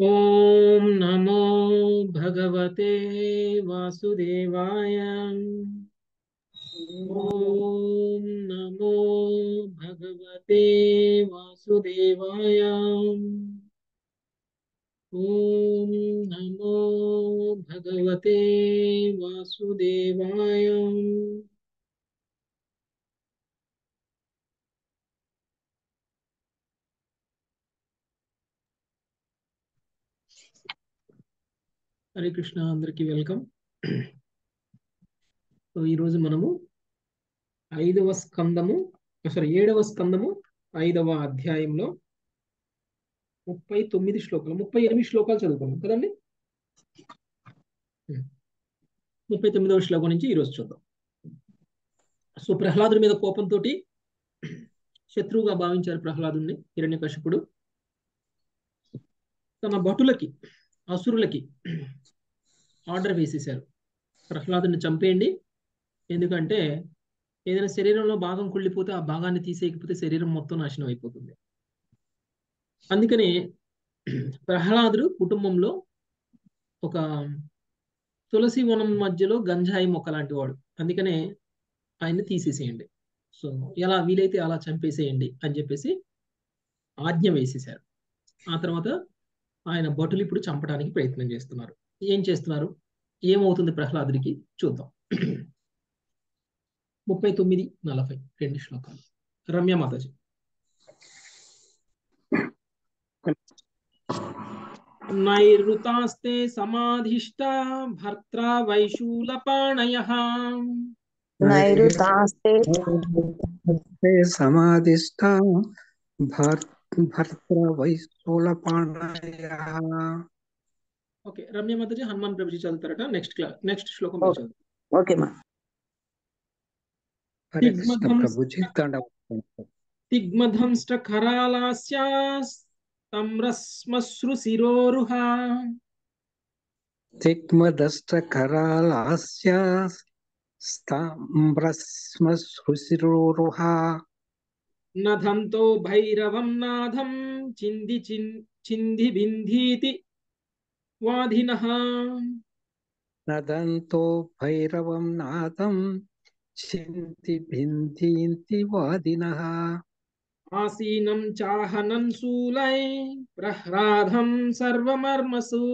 ओम नमो भगवते वासुदेवाय। ओम नमो भगवते वासुदेवाय। ओम नमो भगवते वासुदेवाय। హరే కృష్ణ, అందరికీ వెల్కమ్. సో ఈరోజు మనము 7వ స్కందము 5వ అధ్యాయంలో 38 శ్లోకాలు చదువుకున్నాం కదండి. 39వ శ్లోకం నుంచి ఈరోజు చూద్దాం. సో ప్రహ్లాదుడి మీద కోపంతో శత్రువుగా భావించారు ప్రహ్లాదుని హిరణ్యకశిపుడు. తన భటులకి, అసురులకి ఆర్డర్ వేసేశారు, ప్రహ్లాదుని చంపేయండి, ఎందుకంటే ఏదైనా శరీరంలో భాగం కుళ్ళిపోతే ఆ భాగాన్ని తీసేయకపోతే శరీరం మొత్తం నాశనం అయిపోతుంది. అందుకని ప్రహ్లాదుడు కుటుంబంలో ఒక తులసి వనం మధ్యలో గంజాయి మొక్క లాంటి వాడు, అందుకనే ఆయన్ని తీసేసేయండి, సో ఎలా వీలైతే అలా చంపేసేయండి అని చెప్పేసి ఆజ్ఞ వేసేశారు. ఆ తర్వాత ఆయన భటులు ఇప్పుడు చంపడానికి ప్రయత్నం చేస్తున్నారు. ఏం చేస్తున్నారు, ఏమవుతుంది ప్రహ్లాదుడికి చూద్దాం. 39-40 రెండు శ్లోకాలు. రమ్య మాతాజీ. నైరుతాస్తే సమాధిష్ట భర్త్రా వైశూలపాణయః. నైరుతాస్తే సమాధిష్ట భర్త వైశూలపాణయః. ఓకే, రమ్య మాతాజీ హనుమాన్ ప్రభుజీ చదువుతారట. నెక్స్ట్ శ్లోకం చదువు. ఓకే మా. హరే కృష్ణ ప్రభుజీ. తిగ్మధంష్ట ఖరాలాస్యాస్తమ్రస్మశ్రు శిరోరుహ. తిగ్మదష్ట కరాళాస్య స్తమ్రస్మశ్రుశిరోరుహ. నధంతో భైరవం నాదం చింది బింధీతి వాధినః. నదంతో భైరవం నాదం చింతి భిందీంతి వాదినః. ఆసీనం చాహనం శూలై ప్రహ్లాదం సర్వమర్మసు.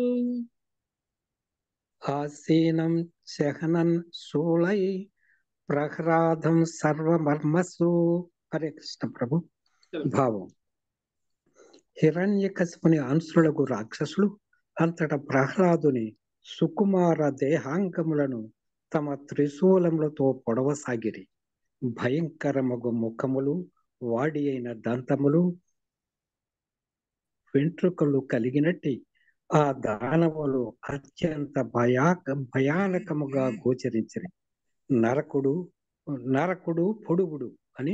ఆసీనం శహనన్ శూలై ప్రహ్లాదం సర్వమర్మసు. హరే కృష్ణ ప్రభు. భావం: హిరణ్యకశిపుని అంశులకు రాక్షసులు అంతటా ప్రహ్లాదుని సుకుమార దేహాంగములను తమ త్రిశూలములతో పొడవసాగిరి. భయంకరమగు ముఖములు, వాడి అయిన దంతములు, వెంట్రుకలు కలిగినట్టి ఆ దానవులు అత్యంత భయానకముగా గోచరించిరి. నరకుడు పొడుగుడు అని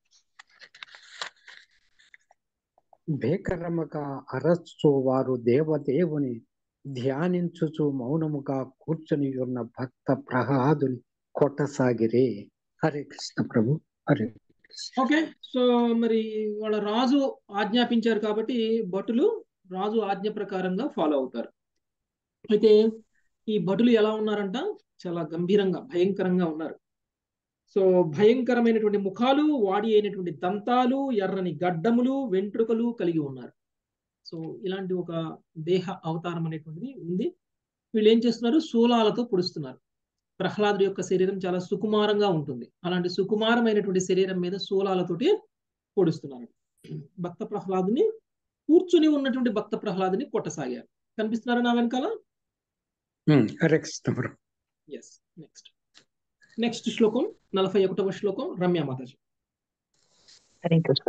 భేకరముగా అరచు వారు దేవదేవుని ధ్యానించుచు మౌనముగా కూర్చొని ఉన్న భక్త ప్రహ్లాదుని కొట్టసాగిరే. హరే కృష్ణ ప్రభు. హరే. ఓకే, సో మరి వాళ్ళ రాజు ఆజ్ఞాపించారు కాబట్టి భటులు రాజు ఆజ్ఞ ప్రకారంగా ఫాలో అవుతారు. అయితే ఈ భటులు ఎలా ఉన్నారంట, చాలా గంభీరంగా భయంకరంగా ఉన్నారు. సో భయంకరమైనటువంటి ముఖాలు, వాడి అయినటువంటి దంతాలు, ఎర్రని గడ్డములు, వెంట్రుకలు కలిగి ఉన్నారు. సో ఇలాంటి ఒక దేహ అవతారం అనేటువంటిది ఉంది. వీళ్ళు ఏం చేస్తున్నారు, శూలాలతో పొడుస్తున్నారు. ప్రహ్లాదుడి యొక్క శరీరం చాలా సుకుమారంగా ఉంటుంది, అలాంటి సుకుమారమైనటువంటి శరీరం మీద శూలాలతోటి పొడుస్తున్నారు. భక్త ప్రహ్లాదుని, కూర్చుని ఉన్నటువంటి భక్త ప్రహ్లాదుని కొట్టసాగారు. కనిపిస్తున్నారా నా వెనకాల? హరే కృష్ణ ప్రభు. ఎస్. నెక్స్ట్ శ్లోకం 41వ శ్లోకం. రమ్య మాతాజీ. హరే కృష్ణ.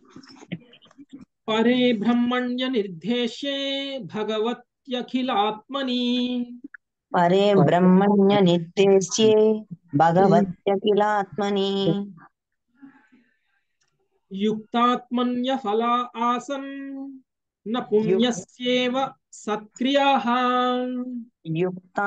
పరే బ్రహ్మణ్య నిర్దేశ్యే భగవత్యఖిలాత్మని. పరే బ్రహ్మణ్య నిర్దేశ్యే భగవత్యఖిలాత్మని. యుక్తాత్మన్య ఫలా ఆసన్ న పుణ్యస్యేవ సత్క్రియాః.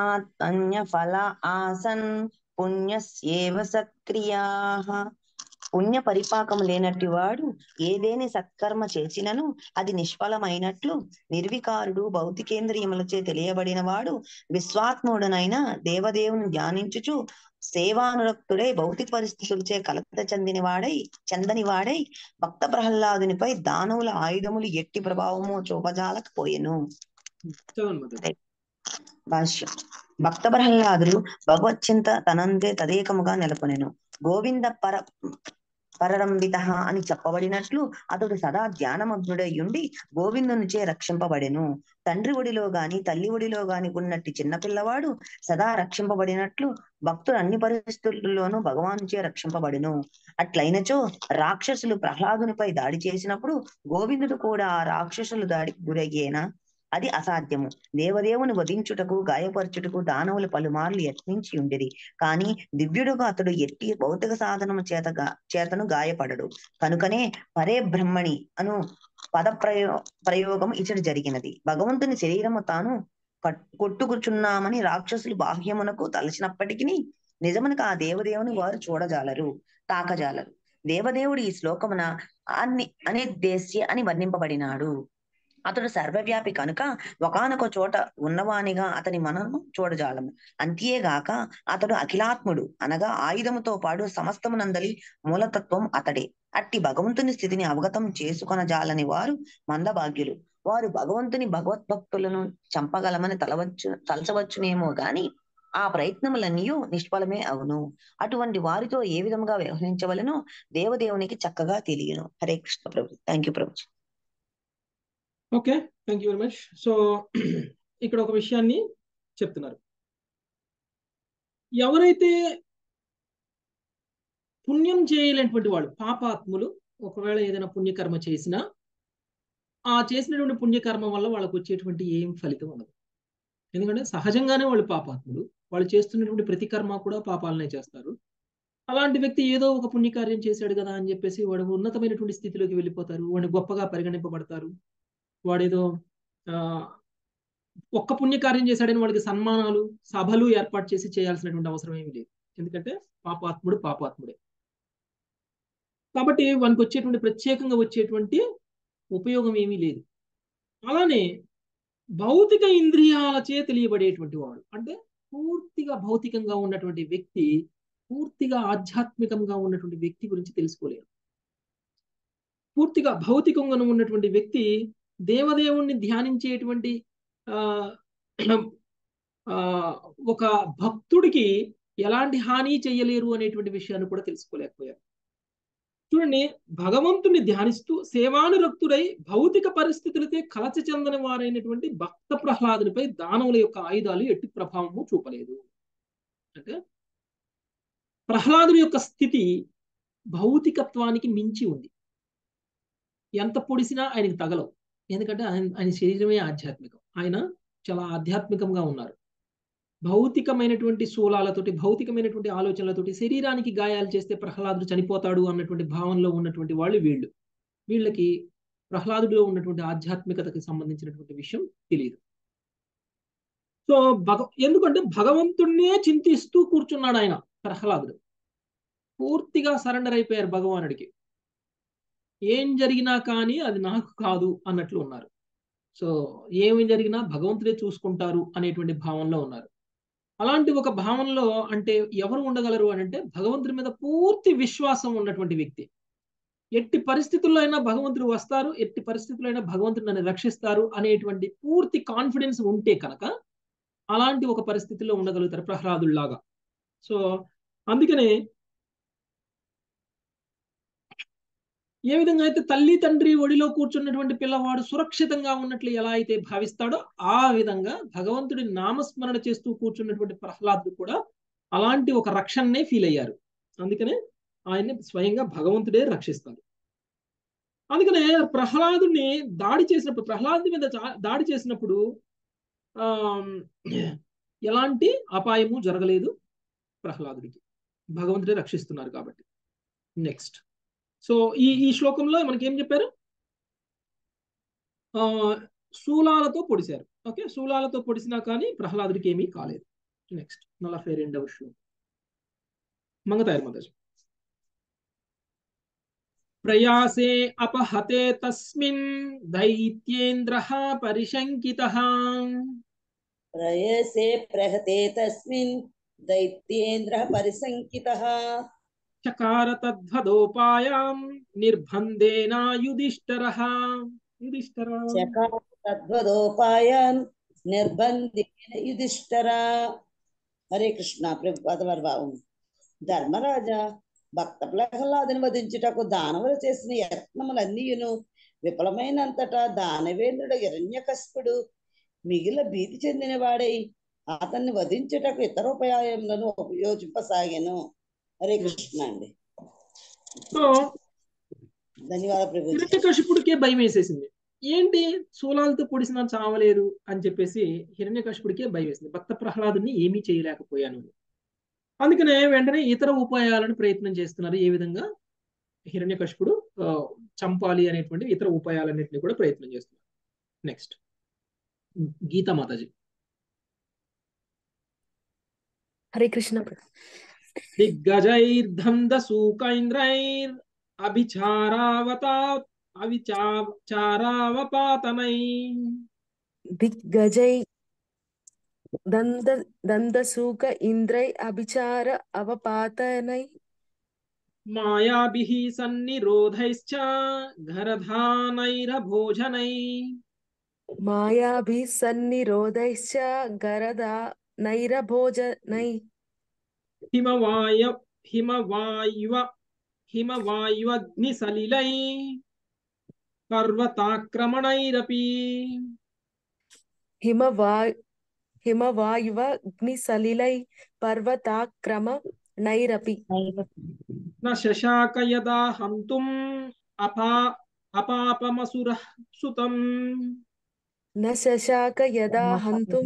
యుక్తాత్మన్య ఫల ఆసన్ పుణ్యస్యేవ సత్క్రియాః. పుణ్య పరిపాకం లేనట్టి వాడు ఏదేని సత్కర్మ చేసినను అది నిష్ఫలమైనట్లు నిర్వికారుడు భౌతికేంద్రియములచే తెలియబడిన వాడు విశ్వాత్ముడనైన దేవదేవుని ధ్యానించుచు సేవానురక్తుడై భౌతిక పరిస్థితులచే కలత చెందని వాడై భక్త ప్రహ్లాదునిపై దానవుల ఆయుధములు ఎట్టి ప్రభావము చూపజాలకపోయెను. భాష్యం. భక్త ప్రహ్లాదుడు భగవచ్చింత తనందే తదేకముగా నెలకొనెను. గోవింద పరరంభిత అని చెప్పబడినట్లు అతడు సదా ధ్యానమగ్నుడై ఉండి గోవిందునిచే రక్షింపబడెను. తండ్రి ఒడిలో గాని తల్లి ఒడిలో గాని ఉన్నట్టి చిన్నపిల్లవాడు సదా రక్షింపబడినట్లు భక్తుడు అన్ని పరిస్థితుల్లోనూ భగవానుచే రక్షింపబడెను. అట్లయినచో రాక్షసులు ప్రహ్లాదునిపై దాడి చేసినప్పుడు గోవిందుడు కూడా ఆ రాక్షసులు దాడికి గురయ్యేనా? అది అసాధ్యము. దేవదేవుని వధించుటకు గాయపరచుటకు దానవులు పలుమార్లు యత్నించి ఉండిరి. కాని దివ్యుడుగా అతడు ఎట్టి భౌతిక సాధనము చేతను గాయపడడు. కనుకనే పరే బ్రహ్మణి అను పద ప్రయోగం ఇచ్చట జరిగినది. భగవంతుని శరీరము తాను కొట్టుకుచున్నామని రాక్షసులు బాహ్యమునకు తలచినప్పటికీ నిజమునకు ఆ దేవదేవుని వారు చూడజాలరు, తాకజాలరు. దేవదేవుడు ఈ శ్లోకమున అనిర్దేశ్య అని వర్ణింపబడినాడు. అతడు సర్వవ్యాపి కనుక ఒకానొక చోట ఉన్నవానిగా అతని మనము చూడజాలము. అంతేగాక అతడు అఖిలాత్ముడు అనగా ఆయుధముతో పాటు సమస్తమునందలి మూలతత్వం అతడే. అట్టి భగవంతుని స్థితిని అవగతం చేసుకొనజాలని వారు మందభాగ్యులు. వారు భగవంతుని భగవద్భక్తులను చంపగలమని తలచవచ్చునేమో గాని ఆ ప్రయత్నములన్నీ నిష్ఫలమే అవును. అటువంటి వారితో ఏ విధముగా వ్యవహరించవలనో దేవదేవునికి చక్కగా తెలియను. హరే కృష్ణ ప్రభు. థ్యాంక్ యూ ప్రభు. Okay, thank you very much. So ఇక్కడ ఒక విషయాన్ని చెప్తున్నారు. ఎవరైతే పుణ్యం చేయలేనటువంటి వాళ్ళు పాపాత్ములు ఒకవేళ ఏదైనా పుణ్యకర్మ చేసినా ఆ చేసినటువంటి పుణ్యకర్మ వల్ల వాళ్ళకు వచ్చేటువంటి ఏం ఫలితం ఉండదు. ఎందుకంటే సహజంగానే వాళ్ళు పాపాత్ములు, వాళ్ళు చేస్తున్నటువంటి ప్రతి కర్మ కూడా పాపాలనే చేస్తారు. అలాంటి వ్యక్తి ఏదో ఒక పుణ్యకార్యం చేశాడు కదా అని చెప్పేసి వాడు ఉన్నతమైనటువంటి స్థితిలోకి వెళ్ళిపోతారు, వాడిని గొప్పగా పరిగణింపబడతారు. వాడేదో ఒక్క పుణ్యకార్యం చేశాడని వాడికి సన్మానాలు సభలు ఏర్పాటు చేసి చేయాల్సినటువంటి అవసరం ఏమీ లేదు. ఎందుకంటే పాపాత్ముడే కాబట్టి వానికి వచ్చేటువంటి ప్రత్యేకంగా వచ్చేటువంటి ఉపయోగం ఏమీ లేదు. అలానే భౌతిక ఇంద్రియాలచే తెలియబడేటువంటి వాడు అంటే పూర్తిగా భౌతికంగా ఉన్నటువంటి వ్యక్తి పూర్తిగా ఆధ్యాత్మికంగా ఉన్నటువంటి వ్యక్తి గురించి తెలుసుకోలేరు. పూర్తిగా భౌతికంగా ఉన్నటువంటి వ్యక్తి దేవదేవుణ్ణి ధ్యానించేటువంటి ఒక భక్తుడికి ఎలాంటి హాని చేయలేరు అనేటువంటి విషయాన్ని కూడా తెలుసుకోలేకపోయారు. చూడండి, భగవంతుని ధ్యానిస్తూ సేవానురక్తుడై భౌతిక పరిస్థితులతో కలచ చెందని వారైనటువంటి భక్త ప్రహ్లాదునిపై దానవుల యొక్క ఆయుధాలు ఎట్టి ప్రభావము చూపలేదు. అంటే ప్రహ్లాదుని యొక్క స్థితి భౌతికత్వానికి మించి ఉంది. ఎంత పొడిసినా ఆయనకి తగలవు. ఎందుకంటే ఆయన శరీరమే ఆధ్యాత్మికం. ఆయన చాలా ఆధ్యాత్మికంగా ఉన్నారు. భౌతికమైనటువంటి శూలాలతోటి భౌతికమైనటువంటి ఆలోచనలతోటి శరీరానికి గాయాలు చేస్తే ప్రహ్లాదుడు చనిపోతాడు అన్నటువంటి భావనలో ఉన్నటువంటి వాళ్ళు వీళ్ళకి ప్రహ్లాదుడిలో ఉన్నటువంటి ఆధ్యాత్మికతకి సంబంధించినటువంటి విషయం తెలియదు. సో ఎందుకంటే భగవంతుణ్ణే చింతిస్తూ కూర్చున్నాడు ఆయన. ప్రహ్లాదుడు పూర్తిగా సరెండర్ అయిపోయారు భగవానుడికి. ఏం జరిగినా కానీ అది నాకు కాదు అన్నట్లు ఉన్నారు. సో ఏమి జరిగినా భగవంతుడే చూసుకుంటారు అనేటువంటి భావనలో ఉన్నారు. అలాంటి ఒక భావనలో అంటే ఎవరు ఉండగలరు అని అంటే భగవంతుడి మీద పూర్తి విశ్వాసం ఉన్నటువంటి వ్యక్తి. ఎట్టి పరిస్థితుల్లో అయినా భగవంతుడు వస్తారు, ఎట్టి పరిస్థితుల్లో అయినా భగవంతుడు నన్ను రక్షిస్తారు అనేటువంటి పూర్తి కాన్ఫిడెన్స్ ఉంటే కనుక అలాంటి ఒక పరిస్థితిలో ఉండగలుగుతారు ప్రహ్లాదుల్లాగా. సో అందుకనే ఏ విధంగా అయితే తల్లి తండ్రి ఒడిలో కూర్చున్నటువంటి పిల్లవాడు సురక్షితంగా ఉన్నట్లు ఎలా అయితే భావిస్తాడో ఆ విధంగా భగవంతుడి నామస్మరణ చేస్తూ కూర్చున్నటువంటి ప్రహ్లాదుడు కూడా అలాంటి ఒక రక్షణనే ఫీల్ అయ్యారు. అందుకనే ఆయన్ని స్వయంగా భగవంతుడే రక్షిస్తారు. అందుకనే ప్రహ్లాదుని ప్రహ్లాదుని మీద దాడి చేసినప్పుడు ఎలాంటి అపాయము జరగలేదు ప్రహ్లాదుడికి. భగవంతుడే రక్షిస్తున్నారు కాబట్టి. నెక్స్ట్, సో ఈ శ్లోకంలో మనకి ఏం చెప్పారు? శూలాలతో పొడిశారు. ఓకే, శూలాలతో పొడిసినా కానీ ప్రహ్లాదుడికి ఏమీ కాలేదు. నెక్స్ట్ 42వ శ్లోకం మంగతాయర్ మాతాజీ. ప్రయాసే అపహతే తస్మిన్ దైత్యేంద్రః పరిశంకితః ప్రయసే ప్రహతే తస్మిన్ దైత్యేంద్రః పరిశంకితః చకార తద్వదోపాయాం నిర్బంధేన యుధిష్ఠిరః చకార తద్వదోపాయాన్ నిర్బంధేన యుధిష్ఠిరా. హరే కృష్ణ. ప్రభుపాద భావం. ధర్మరాజా, భక్త ప్రహ్లాదుని వధించుటకు దానవులు చేసిన యత్నములన్నీయును విఫలమైనంతటా దానవేంద్రుడు హిరణ్యకశిపుడు మిగిలిన భీతి చెందిన వాడై అతన్ని వధించుటకు ఇతర ఉపాయములను ఉపయోగింపసాగాను. హరే కృష్ణ అండి. సో ధన్యవాదాలు ప్రభు. హిరణ్యకశిపుడికే భయం వేసేసింది. ఏంటి శూలాలతో పొడిసినా చావలేదు అని చెప్పేసి హిరణ్యకశిపుడికే భయం వేసింది. భక్త ప్రహ్లాదుని ఏమీ చేయలేకపోయాను. అందుకనే వెంటనే ఇతర ఉపాయాలను ప్రయత్నం చేస్తున్నారు. ఏ విధంగా హిరణ్యకశిపుడు చంపాలి అనేటువంటి ఇతర ఉపాయాలన్నింటినీ కూడా ప్రయత్నం చేస్తున్నారు. నెక్స్ట్ గీతా మాతాజీ. హరే కృష్ణ. దిగ్గజైర్ధందసూకైంద్రైర్ అభిచారావపాతనై దిగ్గజై దందసూక ఇంద్రై అభిచార అవపాతనై మాయాభిః సన్నిరోధైశ్చ గరధానైరభోజనై మాయాభి సన్నిరోధైశ్చ గరధానైరభోజనై హిమవాయువగ్నిసలిలై పర్వతాక్రమణైరపి హిమవాయువగ్నిసలిలై పర్వతాక్రమణైరపి న శశాక యదా హంతుం అపాపమసురః సుతం న శశాక యదా హంతుం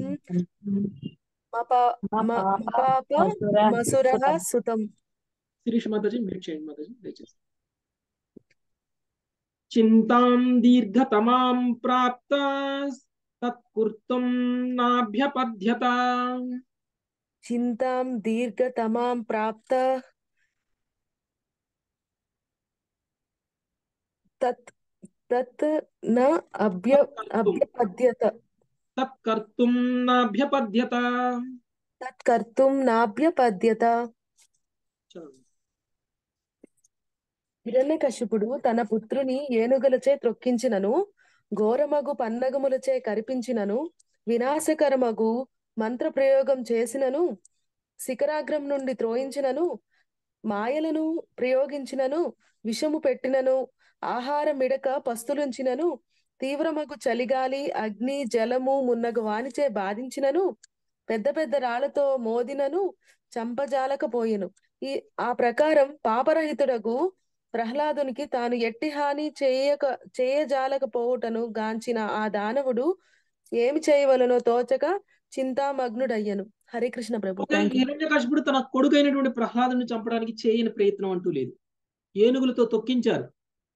మపాపమసురః సుతం. శిరీష్ మాతాజీ మ్యూట్ చేయండి మాతాజీ దయచేసి. చింతాం దీర్ఘతమాం ప్రాప్త తత్కర్తుం నాభ్యపద్యత చింతాం దీర్ఘతమాం ప్రాప్త తత్ న అభ్యపద్యత తత్కర్తుం నాభ్యపద్యత. తత్కర్తుం నాభ్యపద్యత. హిరణ్యకశిపుడు తన పుత్రుని ఏనుగులచే త్రొక్కించినను, ఘోరమగు పన్నగములచే కరిపించినను, వినాశకరమగు మంత్ర ప్రయోగం చేసినను, శిఖరాగ్రం నుండి త్రోయించినను, మాయలను ప్రయోగించినను, విషము పెట్టినను, ఆహార మిడక పస్తులుంచినను, తీవ్రమగు చలిగాలి అగ్ని జలము మున్నగు వానిచే బాధించినను, పెద్ద పెద్ద రాళ్లతో మోదినను చంపజాలకపోయెను. ఆ ప్రకారం పాపరహితుడగు ప్రహ్లాదునికి తాను ఎట్టి హాని చేయజాలకపోవుటను గాంచిన ఆ దానవుడు ఏమి చేయవలనో తోచక చింతామగ్నుడయ్యను. హరే కృష్ణ ప్రభు. హిరణ్యకశిపుడు తన కొడుకైనటువంటి ప్రహ్లాదుని చంపడానికి చేయని ప్రయత్నం అంటూ లేదు. ఏనుగులతో తొక్కించారు,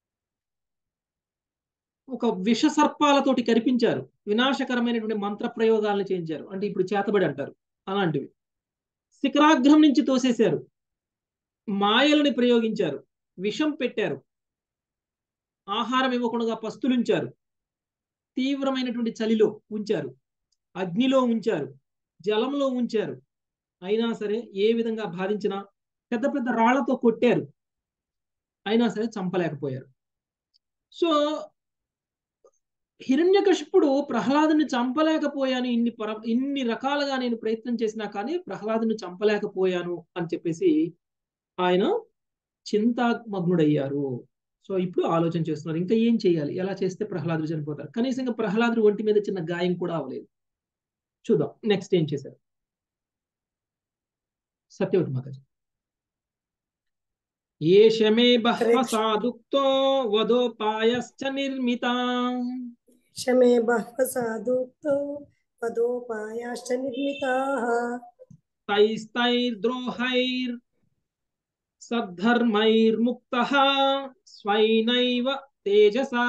ఒక విష సర్పాలతోటి కరిపించారు, వినాశకరమైనటువంటి మంత్ర ప్రయోగాలను చేయించారు, అంటే ఇప్పుడు చేతబడి అంటారు అలాంటివి. శిఖరాగ్రం నుంచి తోసేశారు, మాయలని ప్రయోగించారు, విషం పెట్టారు, ఆహారం ఇవ్వకుండా పస్తులుంచారు, తీవ్రమైనటువంటి చలిలో ఉంచారు, అగ్నిలో ఉంచారు, జలంలో ఉంచారు. అయినా సరే ఏ విధంగా బాధించినా, పెద్ద పెద్ద రాళ్లతో కొట్టారు, అయినా సరే చంపలేకపోయారు. సో హిరణ్యకశిపుడు ప్రహ్లాదుని చంపలేకపోయాను, ఇన్ని రకాలుగా నేను ప్రయత్నం చేసినా కానీ ప్రహ్లాదుని చంపలేకపోయాను అని చెప్పేసి ఆయన చింతామగ్నుడయ్యారు. సో ఇప్పుడు ఆలోచన చేస్తున్నారు, ఇంకా ఏం చేయాలి, ఎలా చేస్తే ప్రహ్లాదుడు చనిపోతారు. కనీసంగా ప్రహ్లాదుడు ఒంటి మీద చిన్న గాయం కూడా అవ్వలేదు. చూద్దాం నెక్స్ట్ ఏం చేశారు. సత్యవతి మాతాజీ. ఏషమే బహ్వసాదుక్తో వదోపాయశ్చ నిర్మితా క్షమే బహ్వసాదుక్తో వదోపాయాశ్చ నిర్మితాః తైస్తైర్ద్రోహైర్ సద్ధర్మైర్ముక్తః స్వైనైవ తేజసా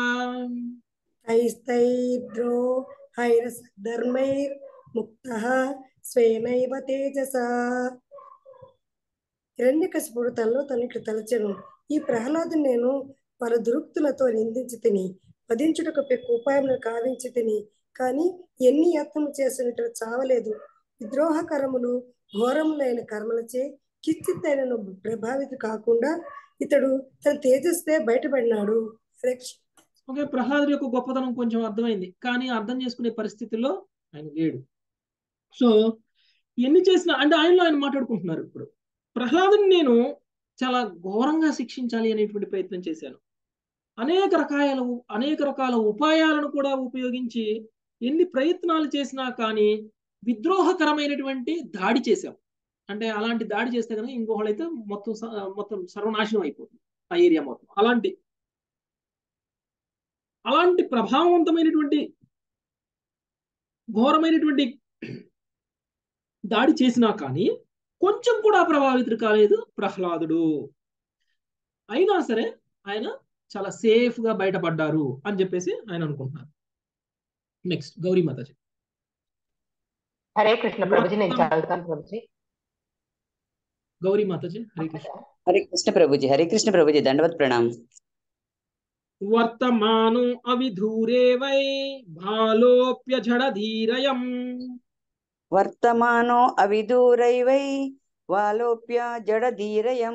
తైస్తైర్ద్రోహైర్సద్ధర్మైర్ముక్తః స్వేనైవ తేజసా. హిరణ్యకశిపుడు తనలో తను ఇట్లు తలచెను, ఈ ప్రహ్లాదుని నేను వారి దురుక్తులతో నిందించి తిని వధించుటకు పెక్కు ఉపాయములను కావించి తిని కానీ ఎన్ని యత్నము చేసినట్టు చావలేదు. విద్రోహకరములు ఘోరములైన కర్మలచే కిచ్చిత్తైనను ప్రభావితం కాకుండా ఇతడు తన తేజస్సే బయటపడినాడు. ఓకే, ప్రహ్లాదుడి యొక్క గొప్పతనం కొంచెం అర్థమైంది, కానీ అర్థం చేసుకునే పరిస్థితుల్లో ఆయన లేడు. సో ఎన్ని చేసినా అంటే ఆయనలో ఆయన మాట్లాడుకుంటున్నారు. ఇప్పుడు ప్రహ్లాదుని నేను చాలా ఘోరంగా శిక్షించాలి అనేటువంటి ప్రయత్నం చేశాను. అనేక రకాల ఉపాయాలను కూడా ఉపయోగించి ఎన్ని ప్రయత్నాలు చేసినా కానీ విద్రోహకరమైనటువంటి దాడి చేశాం. అంటే అలాంటి దాడి చేస్తే కనుక ఇంకొకళ్ళైతే మొత్తం సర్వనాశనం అయిపోతుంది ఆ ఏరియా మొత్తం. అలాంటి ప్రభావవంతమైనటువంటి ఘోరమైనటువంటి దాడి చేసినా కానీ కొంచెం కూడా ప్రభావితుడు కాలేదు ప్రహ్లాదుడు. అయినా సరే ఆయన చాలా సేఫ్ గా బయటపడ్డారు అని చెప్పేసి ఆయన అనుకుంటున్నారు. నెక్స్ట్ గౌరీ మాతాజీ. హరే కృష్ణ ప్రభుజీ, నేను చదువుతాను ప్రభుజీ. గౌరీ మాతాజీ. హరే కృష్ణ. హరే కృష్ణ ప్రభుజీ. హరే కృష్ణ ప్రభుజీ, దండవత్ ప్రణామం. వర్తమానో అవిధూరే వై బాలోప్య జడధీరయం. వర్తమానో అవిదూరైవై వాలోప్య జడధీరయం.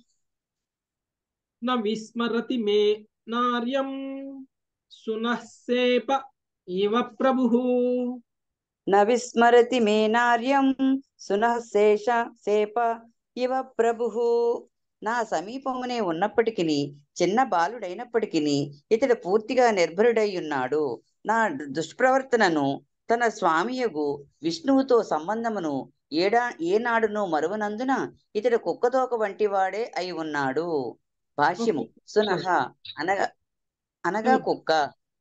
న విస్మరతి మే నార్యం సునఃసేప ఇవ ప్రభుః. న విస్మరతి మే నార్యం సునఃశేష సేప ఇవ ప్రభుః. నా సమీపమునే ఉన్నప్పటికీ చిన్న బాలుడైనప్పటికీ ఇతడు పూర్తిగా నిర్భరుడై ఉన్నాడు. నా దుష్ప్రవర్తనను తన స్వామియగు విష్ణువుతో సంబంధమును ఏనాడును మరువనందున ఇతడు కుక్కతోక వంటి వాడే అయి ఉన్నాడు. భాష్యము. సునః అనగా కుక్క,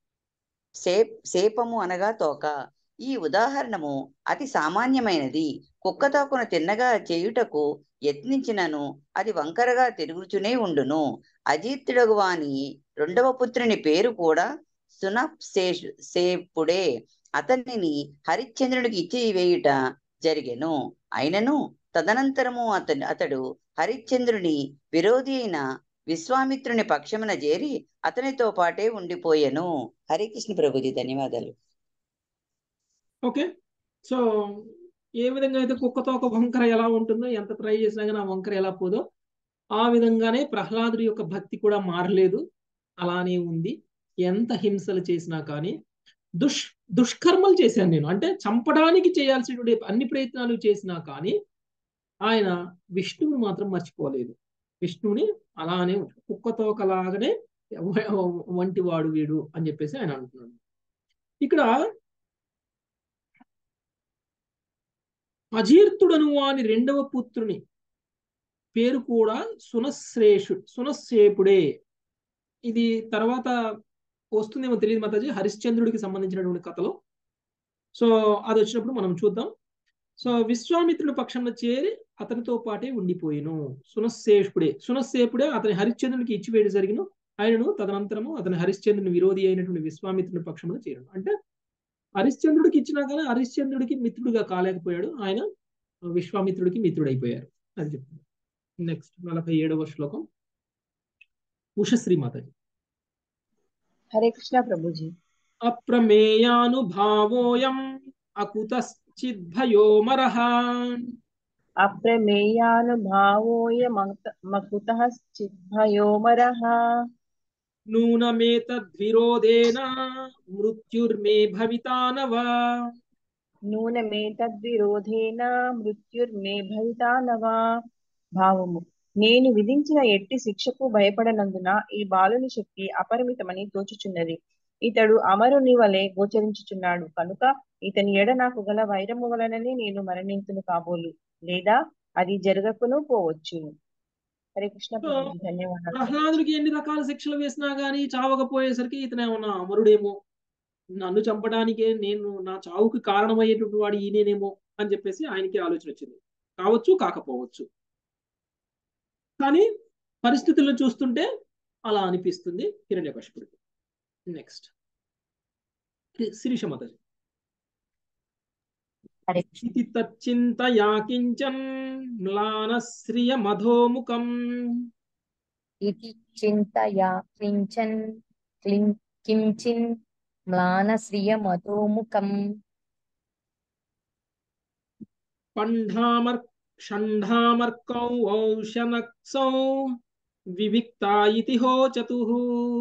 సేపము అనగా తోక. ఈ ఉదాహరణము అతి సామాన్యమైనది. కుక్క తోకను తిన్నగా చేయుటకు యత్నించినను అది వంకరగా తిరుగుతూనే ఉండును. అజీర్తుడగు వాని రెండవ పుత్రుని పేరు కూడా సునఃసేపుడే. అతనిని హరిశ్చంద్రుడికి ఇచ్చి వేయుట జరిగెను. అయినను తదనంతరము అతడు హరిశ్చంద్రుని విరోధి అయిన విశ్వామిత్రుని పక్షమున చేరి అతనితో పాటే ఉండిపోయెను. హరే కృష్ణ ప్రభుజీ, ధన్యవాదాలు. ఓకే, సో ఏ విధంగా అయితే కుక్కతో ఒక వంకర ఎలా ఉంటుందో, ఎంత ట్రై చేసినా కానీ ఆ వంకర ఎలా పోదో, ఆ విధంగానే ప్రహ్లాదుడి యొక్క భక్తి కూడా మారలేదు, అలానే ఉంది. ఎంత హింసలు చేసినా కానీ దుష్కర్మలు చేశాను నేను, అంటే చంపడానికి చేయాల్సినటువంటి అన్ని ప్రయత్నాలు చేసినా కానీ ఆయన విష్ణువుని మాత్రం మర్చిపోలేదు. విష్ణువుని అలానే కుక్కతోకలాగానే వంటి వాడు వీడు అని చెప్పేసి ఆయన అంటున్నాడు. ఇక్కడ అజీర్తుడను వాని రెండవ పుత్రుని పేరు కూడా సునశ్శేపుడే. ఇది తర్వాత వస్తుందేమో తెలియదు మాతాజీ, హరిశ్చంద్రుడికి సంబంధించినటువంటి కథలో. సో అది వచ్చినప్పుడు మనం చూద్దాం. సో విశ్వామిత్రుడి పక్షంలో చేరి అతనితో పాటే ఉండిపోయిను. సునశ్శేపుడే అతని హరిశ్చంద్రునికి ఇచ్చివేయడం జరిగిన. ఆయనను తదనంతరము అతని హరిశ్చంద్రుని విరోధి అయినటువంటి విశ్వామిత్రుని పక్షంలో చేరను. అంటే హరిశ్చంద్రుడికి ఇచ్చినా కానీ హరిశ్చంద్రుడికి మిత్రుడుగా కాలేకపోయాడు, ఆయన విశ్వామిత్రుడికి మిత్రుడైపోయారు అని చెప్తుంది. నెక్స్ట్ 47వ శ్లోకం ఉషశ్రీ మాతాజీ. హరే కృష్ణ ప్రభుజీ. అప్రమేయానుభావోయం అకుతశ్చిద్భయోమరః. అప్రమేయానుభావోయమకుతశ్చిద్భయోమరః. నూనమేతద్విరోధేన మృత్యుర్మే భవితానవ. నూనమేతద్విరోధేన మృత్యుర్మే భవితానవ. భావము. నేను విధించిన ఎట్టి శిక్షకు భయపడనందున ఈ బాలుని శక్తి అపరిమితమని తోచుచున్నది. ఇతడు అమరుని వలె గోచరించుచున్నాడు కనుక ఇతని ఎడ నాకు గల వైరము వలననే నేను మరణించును కాబోలు, లేదా అది జరగకును పోవచ్చు. హరే కృష్ణ ప్రభుజీ, ధన్యవాదాలు. ప్రహ్లాదుడికి ఎన్ని రకాల శిక్షలు వేసినా గానీ చావకపోయేసరికి ఇతను ఏమన్నా అమరుడేమో, నన్ను చంపడానికే నా చావుకి కారణమయ్యేటువంటి వాడు ఈయనేనేమో అని చెప్పేసి ఆయనకి ఆలోచన వచ్చింది. కావచ్చు, కాకపోవచ్చు, కానీ పరిస్థితులను చూస్తుంటే అలా అనిపిస్తుంది హిరణ్యకశిపుడికి. నెక్స్ట్ శిరీష మాతాజీ. ఇది తచ్చింతయా కించన్ మ్లానశ్రియ మధోముఖం. इति चिन्तया किञ्चिन् म्लानश्रियमधोमुखम् షంఢామర్కౌ ఔషనక్సౌ వివిక్తా ఇతి హోచతుః.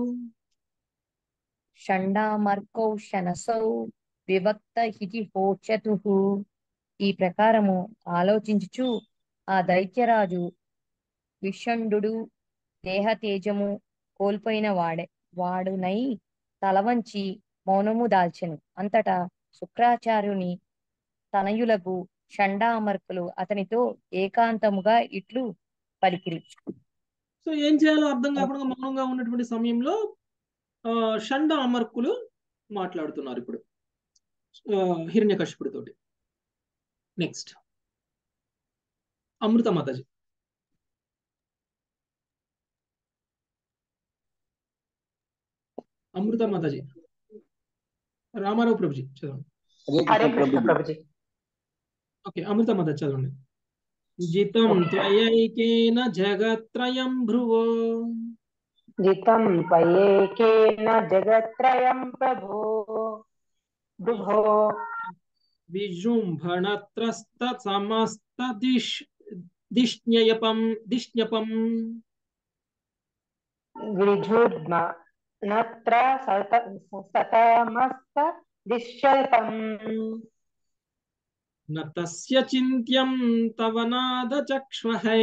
షండామర్కౌ శనసౌ వివక్త ఇతి హోచతుః. ఈ ప్రకారము ఆలోచించుచు ఆ దైత్యరాజు విషండు దేహతేజము కోల్పోయిన వాడునై తలవంచి మౌనము దాల్చెను. అంతటా శుక్రాచార్యుని తనయులకు షండామర్కులు అతనితో ఏకాంతముగా ఇట్లు పలికిరి. సో ఏం చేయాలో అర్థం కాకుండా మౌనంగా ఉన్నటువంటి సమయంలో షండ అమర్కులు మాట్లాడుతున్నారు ఇప్పుడు హిరణ్యకశిపుడితోటి. నెక్స్ట్ అమృత మాతాజీ. అమృత మాతాజీ. రామారావు ప్రభుజీ చదవండి. హరే కృష్ణ ప్రభుజీ. ఓకే, అమృత మాతాజీ చదవండి. జితం త్వయైకేన జగత్రయం భ్రువో జితం త్వయేకేన జగత్రయం భృభో విజృంభణత్రస్త సమస్త దిష్ణ్యపం విజృంభణత్ర సతమస్త దిశ్యపం న తస్య చింత్యం తవ నాద చక్ష్వహే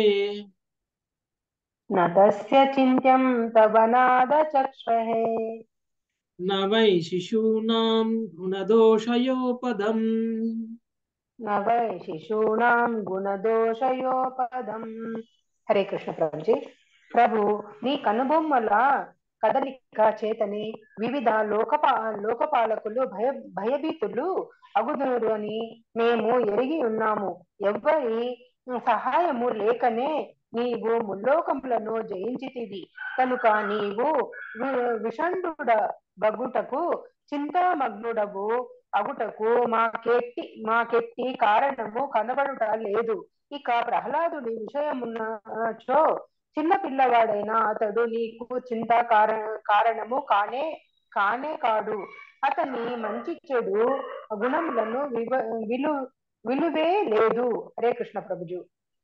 న తస్య చింత్యం తవ నాద చక్ష్వహే న వై శిశూనాం గుణదోషయోపదం న వై శిశూనాం గుణదోషయోపదం. హరే కృష్ణ ప్రభుజీ. ప్రభు నీ కనుబొమ్మల కదలిక చేతని వివిధ లోకపాలకులు భయభీతులు అగుదురు అని మేము ఎరిగి ఉన్నాము. ఎవ్వరి సహాయము లేకనే నీవు ముల్లోకములను జయించితివి కనుక నీవు విషండుడ బగుటకు చింతామగ్నుడవు అగుటకు మాకెట్టి కారణము కనబడుట లేదు. ఇక ప్రహ్లాదుని విషయమున్నచో చిన్న పిల్లవాడైనా అతడు నీకు చింత కారణము కానే కాడు. అతని మంచి చెడు గుణములను విలువే లేదు. హరే కృష్ణ ప్రభుజు.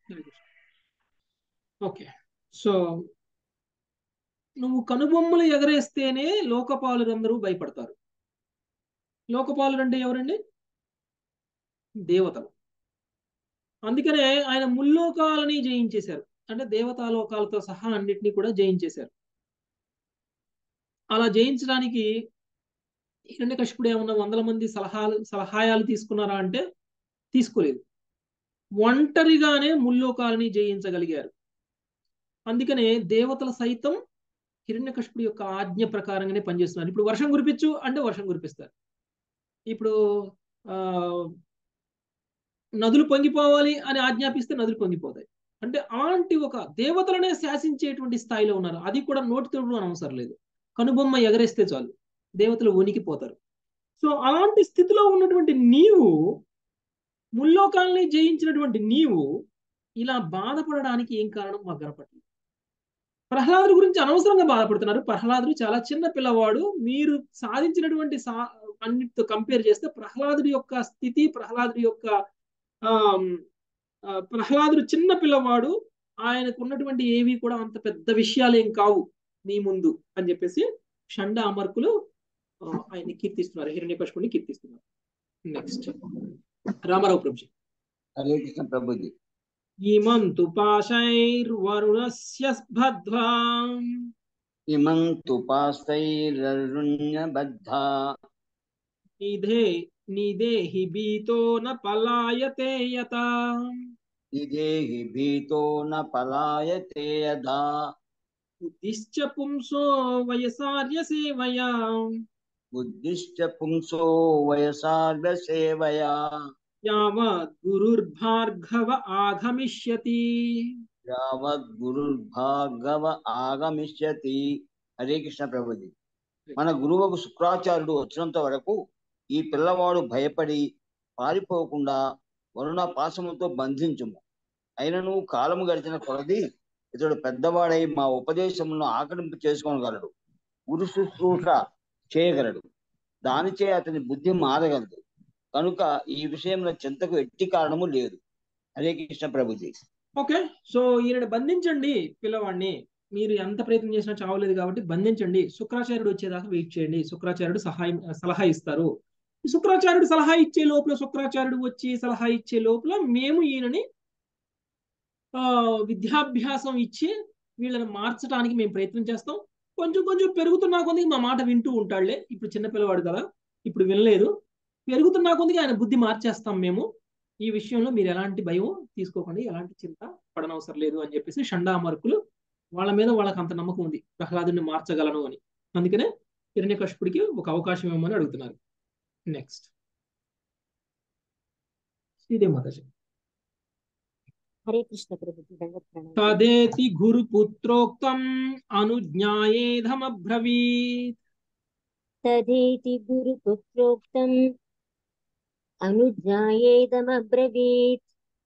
ఓకే, సో నువ్వు కనుబొమ్మలు ఎగరేస్తేనే లోకపాలురందరూ భయపడతారు. లోకపాలురు అంటే ఎవరండి? దేవతలు. అందుకనే ఆయన ముల్లోకాలని జయించేశారు, అంటే దేవతాలోకాలతో సహా అన్నిటినీ కూడా జయించేశారు. అలా జయించడానికి హిరణ్యకశిపుడు ఏమన్నా 100 మంది సలహాయాలు తీసుకున్నారా అంటే తీసుకోలేదు. ఒంటరిగానే ముల్లోకాలని జయించగలిగారు. అందుకనే దేవతలు సైతం హిరణ్యకశిపుడి యొక్క ఆజ్ఞ ప్రకారంగానే పనిచేస్తున్నారు. ఇప్పుడు వర్షం కురిపించు అంటే వర్షం కురిపిస్తారు. ఇప్పుడు నదులు పొంగిపోవాలి అని ఆజ్ఞాపిస్తే నదులు పొంగిపోతాయి. అంటే అలాంటి ఒక దేవతలనే శాసించేటువంటి స్థాయిలో ఉన్నారు. అది కూడా నోటితో అవసరం లేదు, కనుబొమ్మ ఎగరేస్తే చాలు దేవతలు వణికిపోతారు. సో అలాంటి స్థితిలో ఉన్నటువంటి నీవు, ముల్లోకాలని జయించినటువంటి నీవు ఇలా బాధపడడానికి ఏం కారణం మాకు కనపట్లేదు. ప్రహ్లాదుడి గురించి అనవసరంగా బాధపడుతున్నారు. ప్రహ్లాదుడు చాలా చిన్న పిల్లవాడు. మీరు సాధించినటువంటి అన్నిటితో కంపేర్ చేస్తే ప్రహ్లాదుడి యొక్క స్థితి, ప్రహ్లాదుడు చిన్న పిల్లవాడు. ఆయనకు ఉన్నటువంటి ఏవి కూడా అంత పెద్ద విషయాలు ఏం కావు నీ ముందు అని చెప్పేసి షండ అమర్కులు ఆయన్ని కీర్తిస్తున్నారు, హిరణ్యకశిపుడిని కీర్తిస్తున్నారు. నెక్స్ట్ రామారావు ప్రభుజీ. హరే కృష్ణ ప్రభుజీ. ఇమంతు పాశైర్వరుణస్య బద్ధ్వా నిదేహి భీతో న పలాయతే యతా బుద్ధిశ్చ పుంసో వయసార్య సేవయా యావద్ గురుర్భార్గవ ఆగమిష్యతి. హరే కృష్ణ ప్రభుజీ. మన గురువుకు శుక్రాచార్యుడు వచ్చినంత వరకు ఈ పిల్లవాడు భయపడి పారిపోకుండా వరుణ పాశముతో బంధించుము. అయినను కాలము గడిచిన కొలది ఇతడు పెద్దవాడై మా ఉపదేశములను ఆకలింపు చేసుకోగలడు, గురు శుశ్రూష చేయగలడు, దానిచే అతని బుద్ధి మారగలదు. కనుక ఈ విషయంలో చింతకు ఎట్టి కారణము లేదు. హరే కృష్ణ ప్రభుజీ. ఓకే, సో ఈయన బంధించండి పిల్లవాడిని. మీరు ఎంత ప్రయత్నం చేసినా చావలేదు కాబట్టి బంధించండి. శుక్రాచార్యుడు వచ్చేదాకా వెయిట్ చేయండి. శుక్రాచార్యుడు సలహా ఇస్తారు. శుక్రాచార్యుడు సలహా ఇచ్చే లోపల, శుక్రాచార్యుడు వచ్చి సలహా ఇచ్చే లోపల మేము ఈయనని విద్యాభ్యాసం ఇచ్చి వీళ్ళని మార్చడానికి మేము ప్రయత్నం చేస్తాం. కొంచెం కొంచెం పెరుగుతున్నా కొద్దిగా మా మాట వింటూ ఉంటాడులే. ఇప్పుడు చిన్నపిల్లవాడు కదా, ఇప్పుడు వినలేదు. పెరుగుతున్నా కొద్దిగా ఆయన బుద్ధి మార్చేస్తాం మేము. ఈ విషయంలో మీరు ఎలాంటి భయం తీసుకోకండి, ఎలాంటి చింత పడనవసరం లేదు అని చెప్పేసి షండామర్కులు వాళ్ళ మీద వాళ్ళకి అంత నమ్మకం ఉంది, ప్రహ్లాదుని మార్చగలను అని. అందుకనే హిరణ్యకశిపుడికి ఒక అవకాశం ఇవ్వమని అడుగుతున్నారు. నెక్స్ట్ శ్రీదేవి మాతాజీ. హరే కృష్ణ ప్రభుజీ. తదేతి గురుపుత్రోక్తం అనుజ్ఞాయేధమబ్రవీత్. తదేతి గురుపుత్రోక్తం అనుజ్ఞాయేదమబ్రవీత్.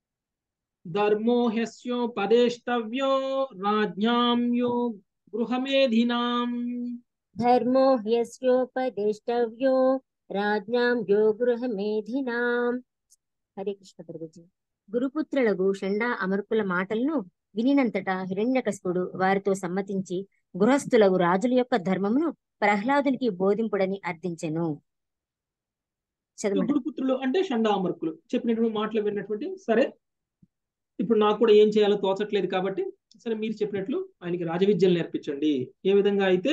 ధర్మో హ్యస్యోపదేష్టవ్యో రాజ్ఞాం యో గృహమేధినాం. ధర్మో హ్యస్యోపదేష్టవ్యో రాజ్ఞాం యో గృహమేధినాం. హరే కృష్ణ ప్రభుజీ. గురుపుత్రులకు షండా అమర్కుల మాటలను వినినంతటా హిరణ్యకశిపుడు వారితో సమ్మతించి గృహస్థులకు రాజుల యొక్క ధర్మమును ప్రహ్లాదునికి బోధింపుడని అర్థించెను. గురుపుత్రులు అంటే షండామర్కులు చెప్పినటువంటి మాటలు విన్నటువంటి, సరే ఇప్పుడు నాకు కూడా ఏం చేయాలో తోచట్లేదు కాబట్టి సరే మీరు చెప్పినట్లు ఆయనకి రాజవిద్యలు నేర్పించండి. ఏ విధంగా అయితే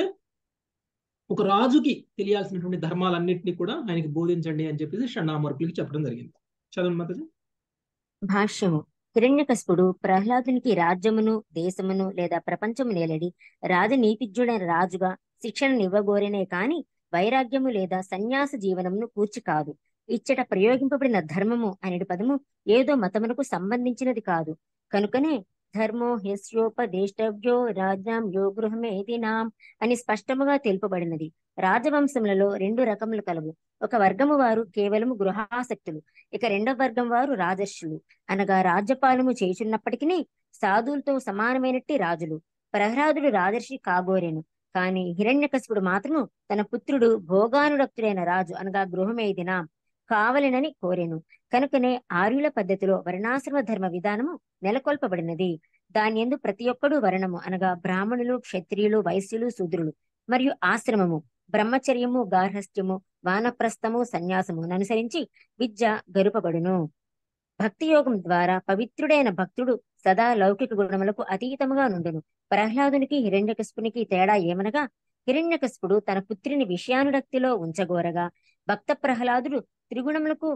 ఒక రాజుకి తెలియాల్సినటువంటి ధర్మాలన్నింటినీ కూడా ఆయనకి బోధించండి అని చెప్పేసి షండామర్కులకి చెప్పడం జరిగింది. చదవండి మాతాజీ. భాష్యము. హిరణ్యకశిపుడు ప్రహ్లాదునికి రాజ్యమును, దేశమును లేదా ప్రపంచము నేలడి రాజనీతిజ్ఞుడైన రాజుగా శిక్షణనివ్వగోరేనే కాని వైరాగ్యము లేదా సన్యాస జీవనమును కూర్చి కాదు. ఇచ్చట ప్రయోగింపబడిన ధర్మము అనేది పదము ఏదో మతమునకు సంబంధించినది కాదు. కనుకనే ధర్మో హ్యస్యోపదేష్టవ్యో రాజ్ఞాం యో గృహమేధినాం అని స్పష్టముగా తెలుపబడినది. రాజవంశములలో 2 రకములు కలవు. ఒక వర్గము వారు కేవలము గృహాసక్తులు, ఇక రెండవ వర్గం వారు రాజర్షులు, అనగా రాజ్యపాలము చేయుచున్నప్పటికీ సాధువులతో సమానమైనట్టి రాజులు. ప్రహ్లాదుడు రాజర్షి కాగోరెను, కాని హిరణ్యకశిపుడు మాత్రము తన పుత్రుడు భోగానురక్తుడైన రాజు అనగా గృహమేధినాం కావలెనని కోరెను. కనుకనే ఆర్యుల పద్ధతిలో వర్ణాశ్రమ ధర్మ విధానము నెలకొల్పబడినది. దాని యందు ప్రతి ఒక్కడు వర్ణము అనగా బ్రాహ్మణులు, క్షత్రియులు, వైశ్యులు, శూద్రులు మరియు ఆశ్రమము, బ్రహ్మచర్యము, గార్హస్థ్యము, వానప్రస్థము, సన్యాసము అనుసరించి విద్య గరుపబడును. భక్తి యోగం ద్వారా పవిత్రుడైన భక్తుడు సదా లౌకిక గుణములకు అతీతముగా నుండును. ప్రహ్లాదునికి హిరణ్యకశిపునికి తేడా ఏమనగా, హిరణ్యకశిపుడు తన పుత్రిని విషయానురక్తిలో ఉంచగోరగా భక్త ప్రహ్లాదుడు త్రిగుణములకు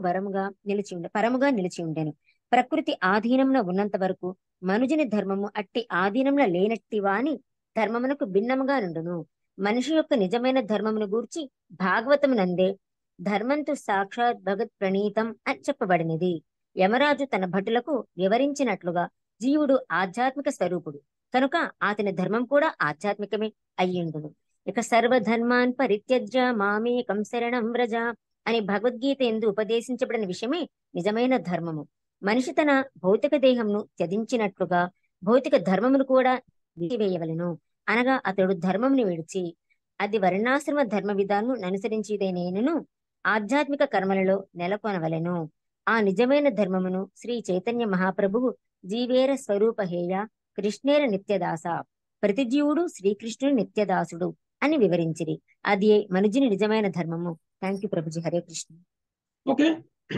పరముగా నిలిచి ఉండెను. ప్రకృతి ఆధీనంలో ఉన్నంత వరకు మనుజుని ధర్మము అట్టి ఆధీనంలో లేనట్టి వాని ధర్మమునకు భిన్నముగా నుండును. మనిషి యొక్క నిజమైన ధర్మమును గూర్చి భాగవతమునందే ధర్మంతు సాక్షాత్ భగత్ ప్రణీతం అని చెప్పబడినది. యమరాజు తన భటులకు వివరించినట్లుగా జీవుడు ఆధ్యాత్మిక స్వరూపుడు కనుక అతని ధర్మం కూడా ఆధ్యాత్మికమే అయ్యుండును. ఇక సర్వధర్మాన్ పరిత్యజ్య మామేకం శరణం వ్రజ అని భగవద్గీత యందు ఉపదేశించబడిన విషయమే నిజమైన ధర్మము. మనిషి తన భౌతిక దేహంను త్యజించినట్లుగా భౌతిక ధర్మమును కూడా విడిచివేయవలెను. అనగా అతడు ధర్మమును విడిచి అది వర్ణాశ్రమ ధర్మ విధానం అనుసరించేదేనేను ఆధ్యాత్మిక కర్మలలో నెలకొనవలెను. ఆ నిజమైన ధర్మమును శ్రీ చైతన్య మహాప్రభువు జీవేర స్వరూపహేయ కృష్ణేర నిత్యదాస, ప్రతి జీవుడు శ్రీకృష్ణుడు నిత్యదాసుడు అని వివరించిరి. అది మనుజుని నిజమైన ధర్మము. Thank you Prabhuji. Hare Krishna. Okay,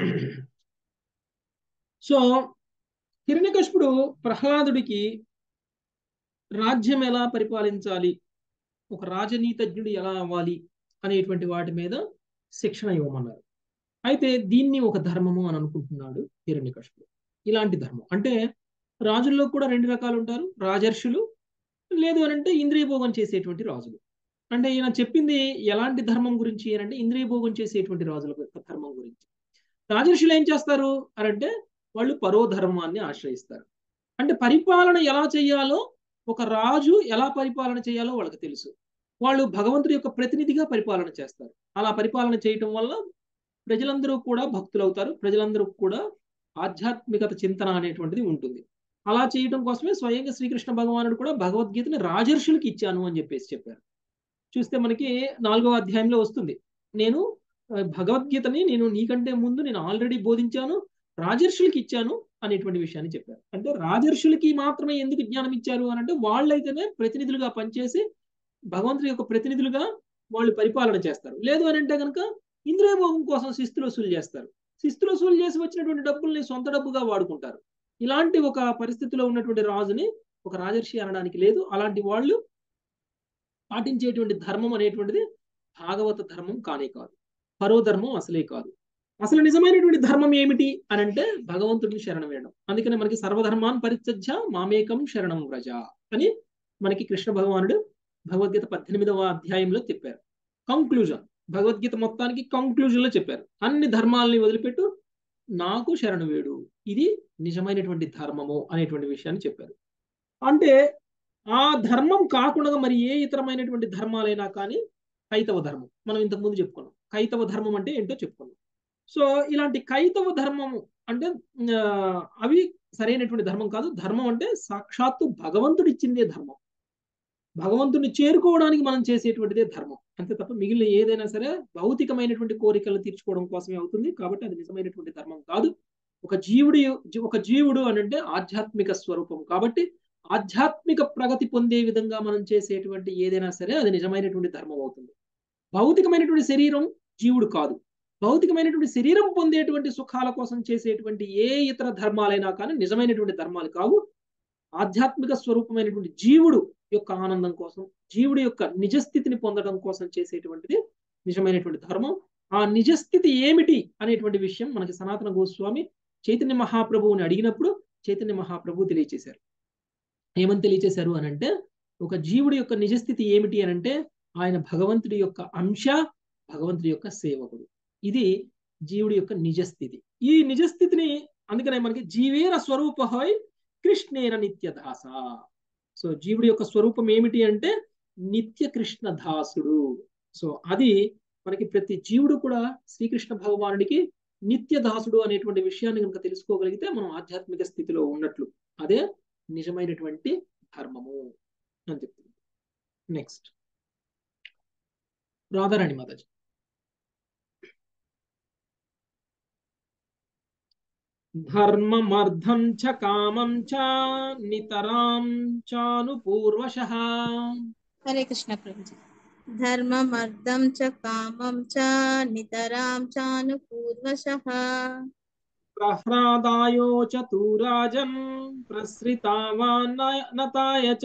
so హిరణ్యకశిపుడు ప్రహ్లాదుడికి రాజ్యం ఎలా పరిపాలించాలి, ఒక రాజనీతజ్ఞుడు ఎలా అవ్వాలి అనేటువంటి వాటి మీద శిక్షణ ఇవ్వమన్నారు. అయితే దీన్ని ఒక ధర్మము అని అనుకుంటున్నాడు హిరణ్యకశిపుడు. ఇలాంటి ధర్మం అంటే రాజుల్లో కూడా 2 రకాలు ఉంటారు, రాజర్షులు, లేదు అని అంటే ఇంద్రియ భోగం చేసేటువంటి రాజులు. అంటే ఈయన చెప్పింది ఎలాంటి ధర్మం గురించి అంటే ఇంద్రియ భోగం చేసేటువంటి రాజుల యొక్క ధర్మం గురించి. రాజర్షులు ఏం చేస్తారు అంటే వాళ్ళు పరోధర్మాన్ని ఆశ్రయిస్తారు. అంటే పరిపాలన ఎలా చేయాలో, ఒక రాజు ఎలా పరిపాలన చేయాలో వాళ్ళకి తెలుసు. వాళ్ళు భగవంతుడి యొక్క ప్రతినిధిగా పరిపాలన చేస్తారు. అలా పరిపాలన చేయటం వల్ల ప్రజలందరూ కూడా భక్తులు అవుతారు, ప్రజలందరూ కూడా ఆధ్యాత్మికత చింతన అనేటువంటిది ఉంటుంది. అలా చేయడం కోసమే స్వయంగా శ్రీకృష్ణ భగవానుడు కూడా భగవద్గీతని రాజర్షులకి ఇచ్చాను అని చెప్పారు. చూస్తే మనకి 4వ అధ్యాయంలో వస్తుంది, నేను భగవద్గీతని నేను నీకంటే ముందు నేను ఆల్రెడీ బోధించాను, రాజర్షులకి ఇచ్చాను అనేటువంటి విషయాన్ని చెప్పారు. అంటే రాజర్షులకి మాత్రమే ఎందుకు జ్ఞానం ఇచ్చారు అని అంటే వాళ్ళైతేనే ప్రతినిధులుగా పనిచేసి భగవంతుడి యొక్క ప్రతినిధులుగా వాళ్ళు పరిపాలన చేస్తారు. లేదు అని అంటే కనుక ఇంద్రియ భోగం కోసం శిస్తులు వసూలు చేస్తారు. శిస్తులు వసూలు చేసి వచ్చినటువంటి డబ్బుల్ని సొంత డబ్బుగా వాడుకుంటారు. ఇలాంటి ఒక పరిస్థితిలో ఉన్నటువంటి రాజుని ఒక రాజర్షి అనడానికి లేదు. అలాంటి వాళ్ళు పాటించేటువంటి ధర్మం అనేటువంటిది భాగవత ధర్మం కానే కాదు, పరో ధర్మం అసలే కాదు. అసలు నిజమైనటువంటి ధర్మం ఏమిటి అని అంటే భగవంతుడిని శరణం వేయడం. అందుకనే మనకి సర్వధర్మాన్ పరిత్యజ్య మామేకం శరణం వ్రజ అని మనకి కృష్ణ భగవానుడు భగవద్గీత 18వ అధ్యాయంలో చెప్పారు. కంక్లూజన్, భగవద్గీత మొత్తానికి కంక్లూజన్ లో చెప్పారు, అన్ని ధర్మాలని వదిలిపెట్టు నాకు శరణు వేడు, ఇది నిజమైనటువంటి ధర్మము అనేటువంటి విషయాన్ని చెప్పారు. అంటే ఆ ధర్మం కాకుండా మరి ఏ ఇతరమైనటువంటి ధర్మాలైనా కానీ కైతవ ధర్మం మనం ఇంతకుముందు చెప్పుకున్నాం. కైతవ ధర్మం అంటే ఏంటో చెప్పుకున్నాం. సో ఇలాంటి కైతవ ధర్మము అంటే అవి సరైనటువంటి ధర్మం కాదు. ధర్మం అంటే సాక్షాత్తు భగవంతుడు ఇచ్చిందే ధర్మం, భగవంతుడిని చేరుకోవడానికి మనం చేసేటువంటిదే ధర్మం, అంతే తప్ప మిగిలిన ఏదైనా సరే భౌతికమైనటువంటి కోరికలు తీర్చుకోవడం కోసమే అవుతుంది. కాబట్టి అది నిజమైనటువంటి ధర్మం కాదు. ఒక జీవుడు అని అంటే ఆధ్యాత్మిక స్వరూపం. కాబట్టి ఆధ్యాత్మిక ప్రగతి పొందే విధంగా మనం చేసేటువంటి ఏదైనా సరే అది నిజమైనటువంటి ధర్మం అవుతుంది. భౌతికమైనటువంటి శరీరం జీవుడు కాదు. భౌతికమైనటువంటి శరీరం పొందేటువంటి సుఖాల కోసం చేసేటువంటి ఏ ఇతర ధర్మాలైనా కానీ నిజమైనటువంటి ధర్మాలు కావు. ఆధ్యాత్మిక స్వరూపమైనటువంటి జీవుడు యొక్క ఆనందం కోసం, జీవుడి యొక్క నిజస్థితిని పొందడం కోసం చేసేటువంటిది నిజమైనటువంటి ధర్మం. ఆ నిజస్థితి ఏమిటి అనేటువంటి విషయం మనకి సనాతన గోస్వామి చైతన్య మహాప్రభువుని అడిగినప్పుడు చైతన్య మహాప్రభువు తెలియచేశారు. ఏమని తెలియచేశారు అని అంటే ఒక జీవుడి యొక్క నిజస్థితి ఏమిటి అని అంటే ఆయన భగవంతుడి యొక్క అంశ, భగవంతుడి యొక్క సేవకుడు. ఇది జీవుడి యొక్క నిజస్థితి. ఈ నిజస్థితిని అందుకనే మనకి జీవేన స్వరూపహోయ్ కృష్ణేన నిత్యదాస. సో జీవుడి యొక్క స్వరూపం ఏమిటి అంటే నిత్య కృష్ణ దాసుడు. సో అది మనకి ప్రతి జీవుడు కూడా శ్రీకృష్ణ భగవానుడికి నిత్య దాసుడు అనేటువంటి విషయాన్ని కనుక తెలుసుకోగలిగితే మనం ఆధ్యాత్మిక స్థితిలో ఉన్నట్లు. అదే నిజమైనటువంటి ధర్మము అని చెప్తుంది. నెక్స్ట్ రాధారాణి మాతాజీ. ధర్మమర్థం చ కామం చ నితరాం చానుపూర్వశః. హరే కృష్ణ ప్రభుజీ. ధర్మమర్థం చ కామం చ నితరాం చానుపూర్వశః. ప్రహ్లాదాయో చతురాజన్ ప్రసృతావాన్నతాయ చ.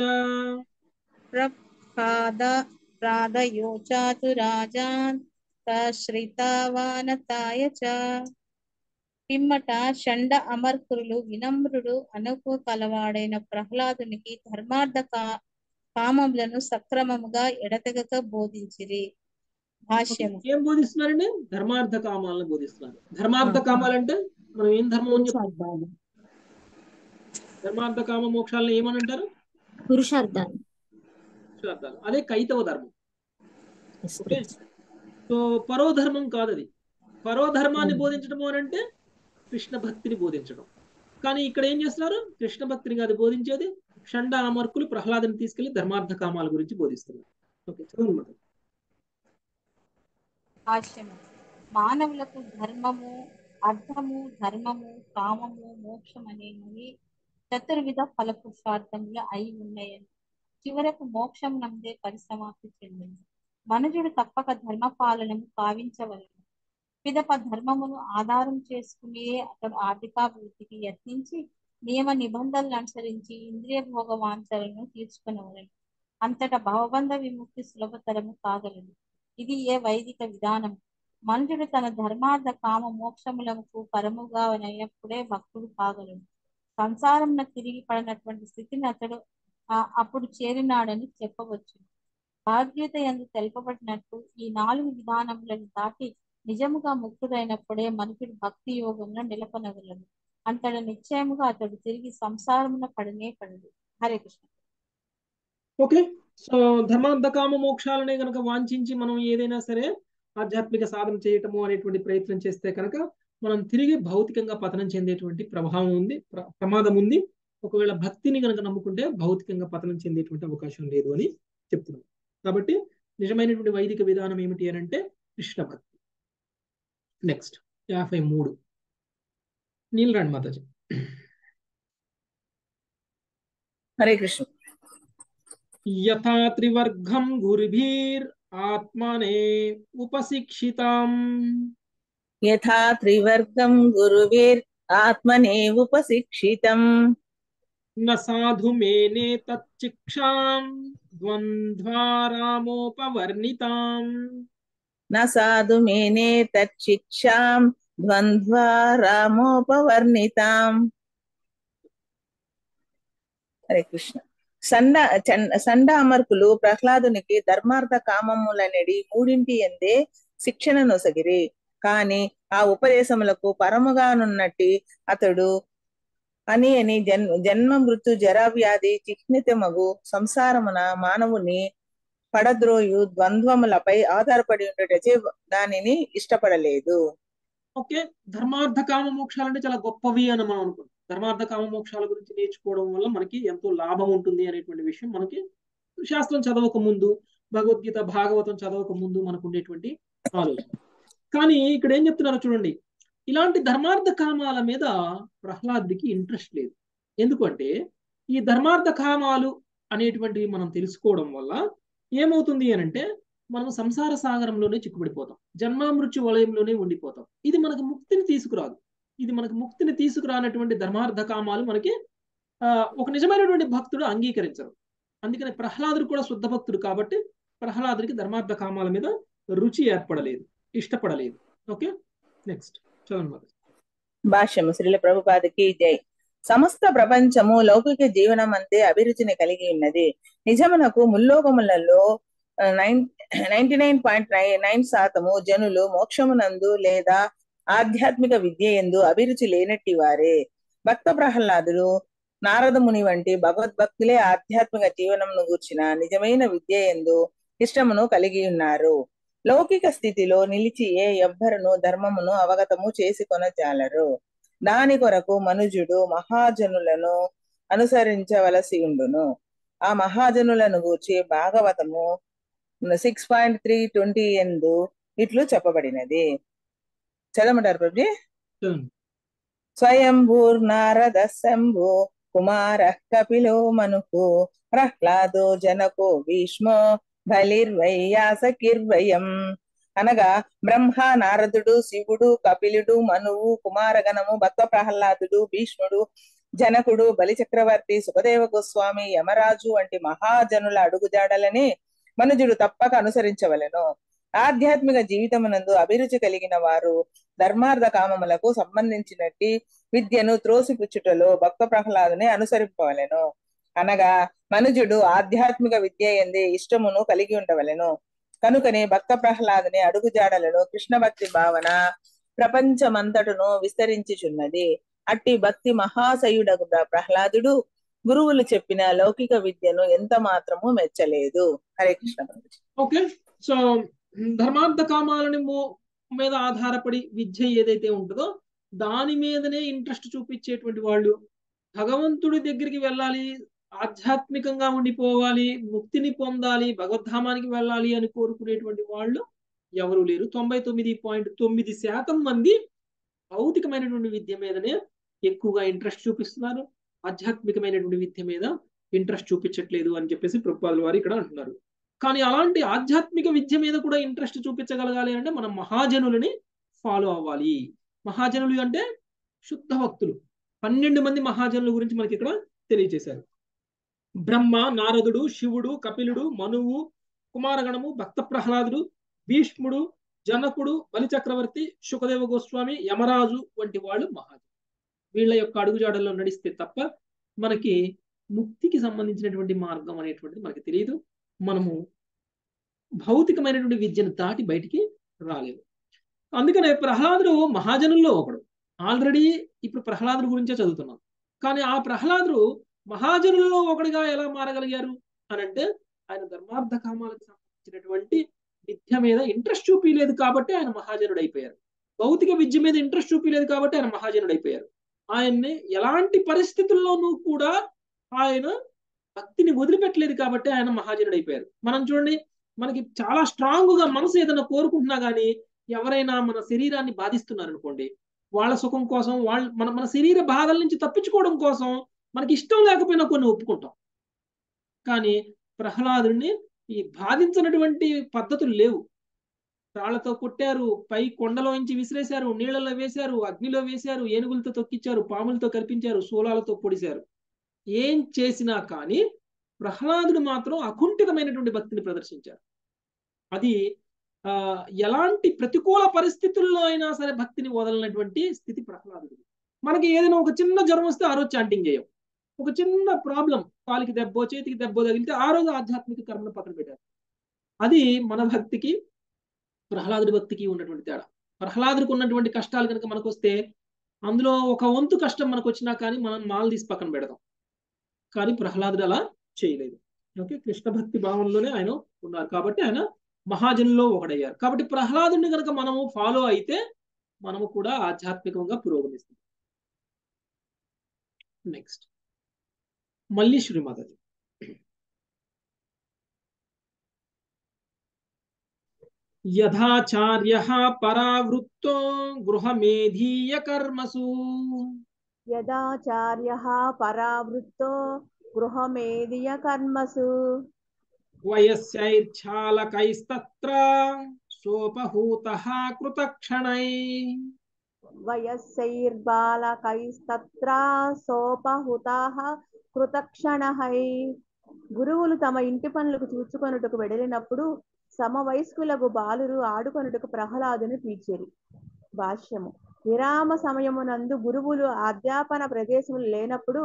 ప్రహ్లాదయో చాతురాజాన్ ప్రసృతావానతాయ చ. పిమ్మట షండ అమర్కులు వినమ్రుడు అనుకు కలవాడైన ప్రహ్లాదునికి ధర్మార్థ కామములను సక్రమముగా ఎడతెగక బోధించిరి. భాష్యము. ఏం బోధిస్తున్నారండి? ధర్మార్థ కామాలను బోధిస్తున్నారు. ధర్మార్థ కామాలంటే మనం ఏం ధర్మం అని చెప్తాము? ధర్మార్థ కామ మోక్షాలను ఏమని అంటారు? పురుషార్థాలు. అదే కైతవ ధర్మం. ఓకే, సో పరోధర్మం కాదు అది. పరోధర్మాన్ని బోధించడం అని అంటే కృష్ణ భక్తిని బోధించడం. కానీ ఇక్కడ ఏం చేస్తున్నారు? కృష్ణ భక్తిని కాదు బోధించేది, షండ అమర్కులు ప్రహ్లాదుని తీసుకెళ్లి ధర్మార్థ కామాల గురించి బోధిస్తున్నారు. ఓకే, చదువు. భాష్యము. మానవులకు ధర్మము, అర్థము, ధర్మము, కామము, మోక్షం అనేవి చతుర్విధ ఫల పురుషార్థములు అయి ఉన్నాయని చివరకు మోక్షం నందే పరిసమాప్తి చెందింది. మనుజుడు తప్పక ధర్మ పాలనము కావించవలను. పిదప ధర్మమును ఆధారం చేసుకునే అతడు ఆర్థికాభివృద్ధికి యత్నించి నియమ నిబంధనలు అనుసరించి ఇంద్రియ భోగ వాంఛలను తీర్చుకునవలను. అంతటా భవబంధ విముక్తి సులభతరము కాగలదు. ఇది ఏ వైదిక విధానం. మనుషుడు తన ధర్మార్థ కామ మోక్షములకు పరముగా అయినప్పుడే భక్తుడు కాగలడు. సంసారంన తిరిగి పడినటువంటి స్థితిని అతడు అప్పుడు చేరినాడని చెప్పవచ్చు. భగవద్గీత యందు తెలుపబడినట్టు ఈ 4 విధానములను దాటి నిజముగా ముక్తుడైనప్పుడే మనుషుడు భక్తి యోగంలో నిలపనగలడు. అంతట నిశ్చయముగా అతడు తిరిగి సంసారమున పడనే పడదు. హరే కృష్ణ. ఓకే, సో ధర్మార్థ కామ మోక్షాలనే కనుక వాంఛించి మనం ఏదైనా సరే ఆధ్యాత్మిక సాధన చేయటము అనేటువంటి ప్రయత్నం చేస్తే కనుక మనం తిరిగి భౌతికంగా పతనం చెందేటువంటి ప్రమాదం ఉంది. ఒకవేళ భక్తిని కనుక నమ్ముకుంటే భౌతికంగా పతనం చెందేటువంటి అవకాశం లేదు అని చెప్తున్నాం. కాబట్టి నిజమైనటువంటి వైదిక విధానం ఏమిటి అని అంటే కృష్ణ భక్తి. నెక్స్ట్ 53 నీలరాణి మాతాజీ. హరే కృష్ణ. యథా త్రివర్గం గురుభిర్ ఆత్మనే ఉపశిక్షితం యథా త్రివర్గం గురువిర్ ఆత్మనే ఉపశిక్షితం న సాధు మేనే తచ్చిక్షాం ద్వంద్వారామోపవర్ణితాం న సాధు మేనే తచ్చిక్షాం ద్వంద్వారామోపవర్ణితాం. హరే కృష్ణ. సండామర్కులు ప్రహ్లాదునికి ధర్మార్థ కామములనడి మూడింటి ఎందే శిక్షణ నొసగిరి. కాని ఆ ఉపదేశములకు పరముగానున్నట్టి అతడు అని జన్మ మృత్యు జరావ్యాధి చిహ్నితమగు సంసారమున మానవుని పడద్రోయు ద్వంద్వములపై ఆధారపడి ఉండటచే దానిని ఇష్టపడలేదు. ఓకే, ధర్మార్థ కామ మోక్షాలు అంటే చాలా గొప్పవి అని మనం అనుకుంటాం. ధర్మార్థ కామ మోక్షాల గురించి నేర్చుకోవడం వల్ల మనకి ఎంతో లాభం ఉంటుంది అనేటువంటి విషయం మనకి శాస్త్రం చదవక ముందు, భగవద్గీత భాగవతం చదవక ముందు మనకు ఉండేటువంటి ఆలోచన. కానీ ఇక్కడ ఏం చెప్తున్నారో చూడండి, ఇలాంటి ధర్మార్థ కామాల మీద ప్రహ్లాదుడికి ఇంట్రెస్ట్ లేదు. ఎందుకంటే ఈ ధర్మార్థ కామాలు అనేటువంటివి మనం తెలుసుకోవడం వల్ల ఏమవుతుంది అని అంటే మనం సంసార సాగరంలోనే చిక్కుబడిపోతాం, జన్మామృత్యు వలయంలోనే ఉండిపోతాం. ఇది మనకు ముక్తిని తీసుకురాదు. ఇది మనకు ముక్తిని తీసుకురానటువంటి ధర్మార్థ కామాలు మనకి ఒక నిజమైనటువంటి భక్తుడు అంగీకరించరు. అందుకని ప్రహ్లాదుడు కూడా శుద్ధ భక్తుడు కాబట్టి ప్రహ్లాదుడికి ధర్మార్థ కామాల మీద రుచి ఏర్పడలేదు, ఇష్టపడలేదు. ఓకే, నెక్స్ట్ చదవండి. భాష్యము. శ్రీల ప్రభుపాదకి జై. సమస్త ప్రపంచము లౌకిక జీవనం అంతే అభిరుచిని కలిగి ఉన్నది. నిజమునకు ముల్లోకములలో 99.9% జనులు మోక్షమునందు లేదా ఆధ్యాత్మిక విద్య యందు అభిరుచి లేనట్టి వారే. భక్త ప్రహ్లాదుడు, నారద ముని వంటి భగవద్భక్తులే ఆధ్యాత్మిక జీవనమును గూర్చిన నిజమైన విద్య యందు ఇష్టమును కలిగి ఉన్నారు. లౌకిక స్థితిలో నిలిచి ఎవ్వరును ధర్మమును అవగతము చేసుకొనజాలరు. దాని కొరకు మనుజుడు మహాజనులను అనుసరించవలసి ఉండును. ఆ మహాజనులను గూర్చి భాగవతము 6.320 ఎందు ఇట్లు చెప్పబడినది. చదవమంటారు ప్రభుజీ? స్వయంభూర్ నారద శంభు కుమార కపిలో మనుకు ప్రహ్లాదో జనకో భీష్మో బలిర్వయ్యాసకిర్వయం. అనగా బ్రహ్మ, నారదుడు, శివుడు, కపిలుడు, మనువు, కుమారగణము, భక్త ప్రహ్లాదుడు, భీష్ముడు, జనకుడు, బలిచక్రవర్తి, సుఖదేవ గోస్వామి, యమరాజు వంటి మహాజనుల అడుగుజాడలని మనుజుడు తప్పక అనుసరించవలెను. ఆధ్యాత్మిక జీవితమునందు అభిరుచి కలిగిన వారు ధర్మార్థ కామములకు సంబంధించినట్టి విద్యను త్రోసిపుచ్చుటలో భక్త ప్రహ్లాదుని అనుసరింపవలెను. అనగా మనుజుడు ఆధ్యాత్మిక విద్య యందే ఇష్టమును కలిగి ఉండవలెను. కనుకనే భక్త ప్రహ్లాదుని అడుగుజాడలను కృష్ణ భక్తి భావన ప్రపంచమంతటను విస్తరించుచున్నది. అట్టి భక్తి మహాశయుడగు ప్రహ్లాదుడు గురువులు చెప్పిన లౌకిక విద్యను ఎంత మాత్రము మెచ్చలేదు. హరే కృష్ణ. ఓకే, సో ధర్మార్థ కామాలని మీద ఆధారపడి విద్య ఏదైతే ఉంటుందో దాని మీదనే ఇంట్రెస్ట్ చూపించేటువంటి వాళ్ళు, భగవంతుడి దగ్గరికి వెళ్ళాలి, ఆధ్యాత్మికంగా ఉండిపోవాలి, ముక్తిని పొందాలి, భగవద్ధామానికి వెళ్ళాలి అని కోరుకునేటువంటి వాళ్ళు ఎవరు లేరు. 99.9% మంది భౌతికమైనటువంటి విద్య మీదనే ఎక్కువగా ఇంట్రెస్ట్ చూపిస్తున్నారు, ఆధ్యాత్మికమైనటువంటి విద్య మీద ఇంట్రెస్ట్ చూపించట్లేదు అని చెప్పేసి ప్రభుపాదుల వారు ఇక్కడ అంటున్నారు. కానీ అలాంటి ఆధ్యాత్మిక విద్య మీద కూడా ఇంట్రెస్ట్ చూపించగలగాలి అంటే మనం మహాజనులని ఫాలో అవ్వాలి. మహాజనులు అంటే శుద్ధ భక్తులు. 12 మంది మహాజనుల గురించి మనకి ఇక్కడ తెలియజేశారు. బ్రహ్మ, నారదుడు, శివుడు, కపిలుడు, మనువు, కుమారగణము, భక్త ప్రహ్లాదుడు, భీష్ముడు, జనకుడు, బలిచక్రవర్తి, సుఖదేవ గోస్వామి, యమరాజు వంటి వాళ్ళు మహాజనులు. వీళ్ళ యొక్క అడుగుజాడల్లో నడిస్తే తప్ప మనకి ముక్తికి సంబంధించినటువంటి మార్గం అనేటువంటిది మనకి తెలియదు. మనము భౌతికమైనటువంటి విద్యను దాటి బయటికి రాలేము. అందుకనే ప్రహ్లాదుడు మహాజనుల్లో ఒకడు. ఆల్రెడీ ఇప్పుడు ప్రహ్లాదుడు గురించే చదువుతున్నాం. కానీ ఆ ప్రహ్లాదుడు మహాజనులలో ఒకటిగా ఎలా మారగలిగారు అని అంటే ఆయన ధర్మార్థ కామాలకు సంబంధించినటువంటి విద్య మీద ఇంట్రెస్ట్ చూపించలేదు కాబట్టి ఆయన మహాజనుడు అయిపోయారు. భౌతిక విద్య మీద ఇంట్రెస్ట్ చూపించలేదు కాబట్టి ఆయన మహాజనుడు అయిపోయారు. ఆయన్ని ఎలాంటి పరిస్థితుల్లోనూ కూడా ఆయన భక్తిని వదిలిపెట్టలేదు కాబట్టి ఆయన మహాజనుడు అయిపోయారు. మనం చూడండి, మనకి చాలా స్ట్రాంగ్ గా మనసు ఏదైనా కోరుకుంటున్నా గానీ ఎవరైనా మన శరీరాన్ని బాధిస్తున్నారు అనుకోండి, వాళ్ళ సుఖం కోసం మన శరీర బాధల నుంచి తప్పించుకోవడం కోసం మనకి ఇష్టం లేకపోయినా కొన్ని ఒప్పుకుంటాం. కానీ ప్రహ్లాదుడిని ఈ బాధించినటువంటి పద్ధతులు లేవు. రాళ్లతో కొట్టారు, పై కొండలోంచి విసిరేశారు, నీళ్లలో వేశారు, అగ్నిలో వేశారు, ఏనుగులతో తొక్కిచ్చారు, పాములతో కల్పించారు, శూలాలతో పొడిశారు. ఏం చేసినా కానీ ప్రహ్లాదుడు మాత్రం అకుంఠితమైనటువంటి భక్తిని ప్రదర్శించారు. అది ఎలాంటి ప్రతికూల పరిస్థితుల్లో అయినా సరే భక్తిని వదలనటువంటి స్థితి ప్రహ్లాదుడు. మనకి ఏదైనా ఒక చిన్న జ్వరం వస్తే ఆ రోజు చాంటింగ్ చేయం, ఒక చిన్న ప్రాబ్లం, కాలికి దెబ్బో చేతికి దెబ్బో తగిలితే ఆ రోజు ఆధ్యాత్మిక కర్మను పక్కన పెట్టారు. అది మన భక్తికి ప్రహ్లాదుడి భక్తికి ఉన్నటువంటి తేడా. ప్రహ్లాదుడికి ఉన్నటువంటి కష్టాలు కనుక మనకు వస్తే అందులో ఒక వంతు కష్టం మనకు వచ్చినా కానీ మనం మాల తీసి పక్కన పెడతాం. కానీ ప్రహ్లాదుడు అలా చేయలేదు. ఓకే, కృష్ణ భక్తి భావంలోనే ఆయన ఉన్నారు కాబట్టి ఆయన మహాజనుల్లో ఒకడయ్యారు. కాబట్టి ప్రహ్లాదుడిని కనుక మనము ఫాలో అయితే మనము కూడా ఆధ్యాత్మికంగా పురోగమిస్తాం. నెక్స్ట్ మళ్ళీ శ్రీమాతాజీ. యథాచార్యః పరావృత్తో గృహమేధీయ కర్మసు. యథాచార్యః పరావృత్తో గృహమేధియ కర్మసు. వయస్యైర్ఛాలకైస్తత్ర సోపహూతః కృతక్షణై. వయస్సైర్బాలకైస్తత్ర సోపహుతాః కృతక్షణహై. గురువులు తమ ఇంటి పనులకు చూచుకొనుటకు వెడలినప్పుడు సమవయస్కులకు బాలురు ఆడుకొనుటకు ప్రహ్లాదుని పిలిచిరి. భాష్యము. విరామ సమయమునందు గురువులు అధ్యాపన ప్రదేశములు లేనప్పుడు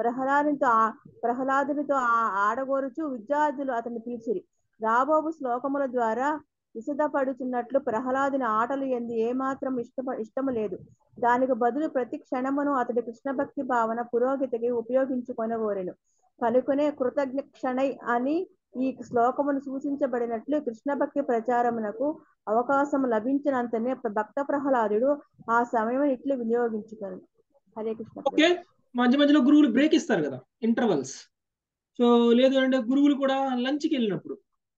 ప్రహ్లాదునితో ఆడగోరుచు విద్యార్థులు అతన్ని పిలిచిరి. రాబోవు శ్లోకముల ద్వారా విశదపడుచున్నట్లు ప్రహ్లాదుని ఆటలు ఎందు ఏమాత్రం ఇష్టము లేదు. దానికి బదులు ప్రతి క్షణమును అతడి కృష్ణ భక్తి భావన పురోగతికి ఉపయోగించుకొనగోరెను. కనుకనే కృతజ్ఞ క్షణై అని ఈ శ్లోకమును సూచించబడినట్లు కృష్ణ భక్తి ప్రచారమునకు అవకాశం లభించినంతనే భక్త ప్రహ్లాదుడు ఆ సమయం ఇట్లు వినియోగించుతారు. హరే కృష్ణ. ఓకే, మధ్య మధ్యలో గురువులు బ్రేక్ ఇస్తారు కదా, ఇంటర్వల్స్. సో లేదు అంటే గురువులు కూడా లంచ్కి వెళ్ళినప్పుడు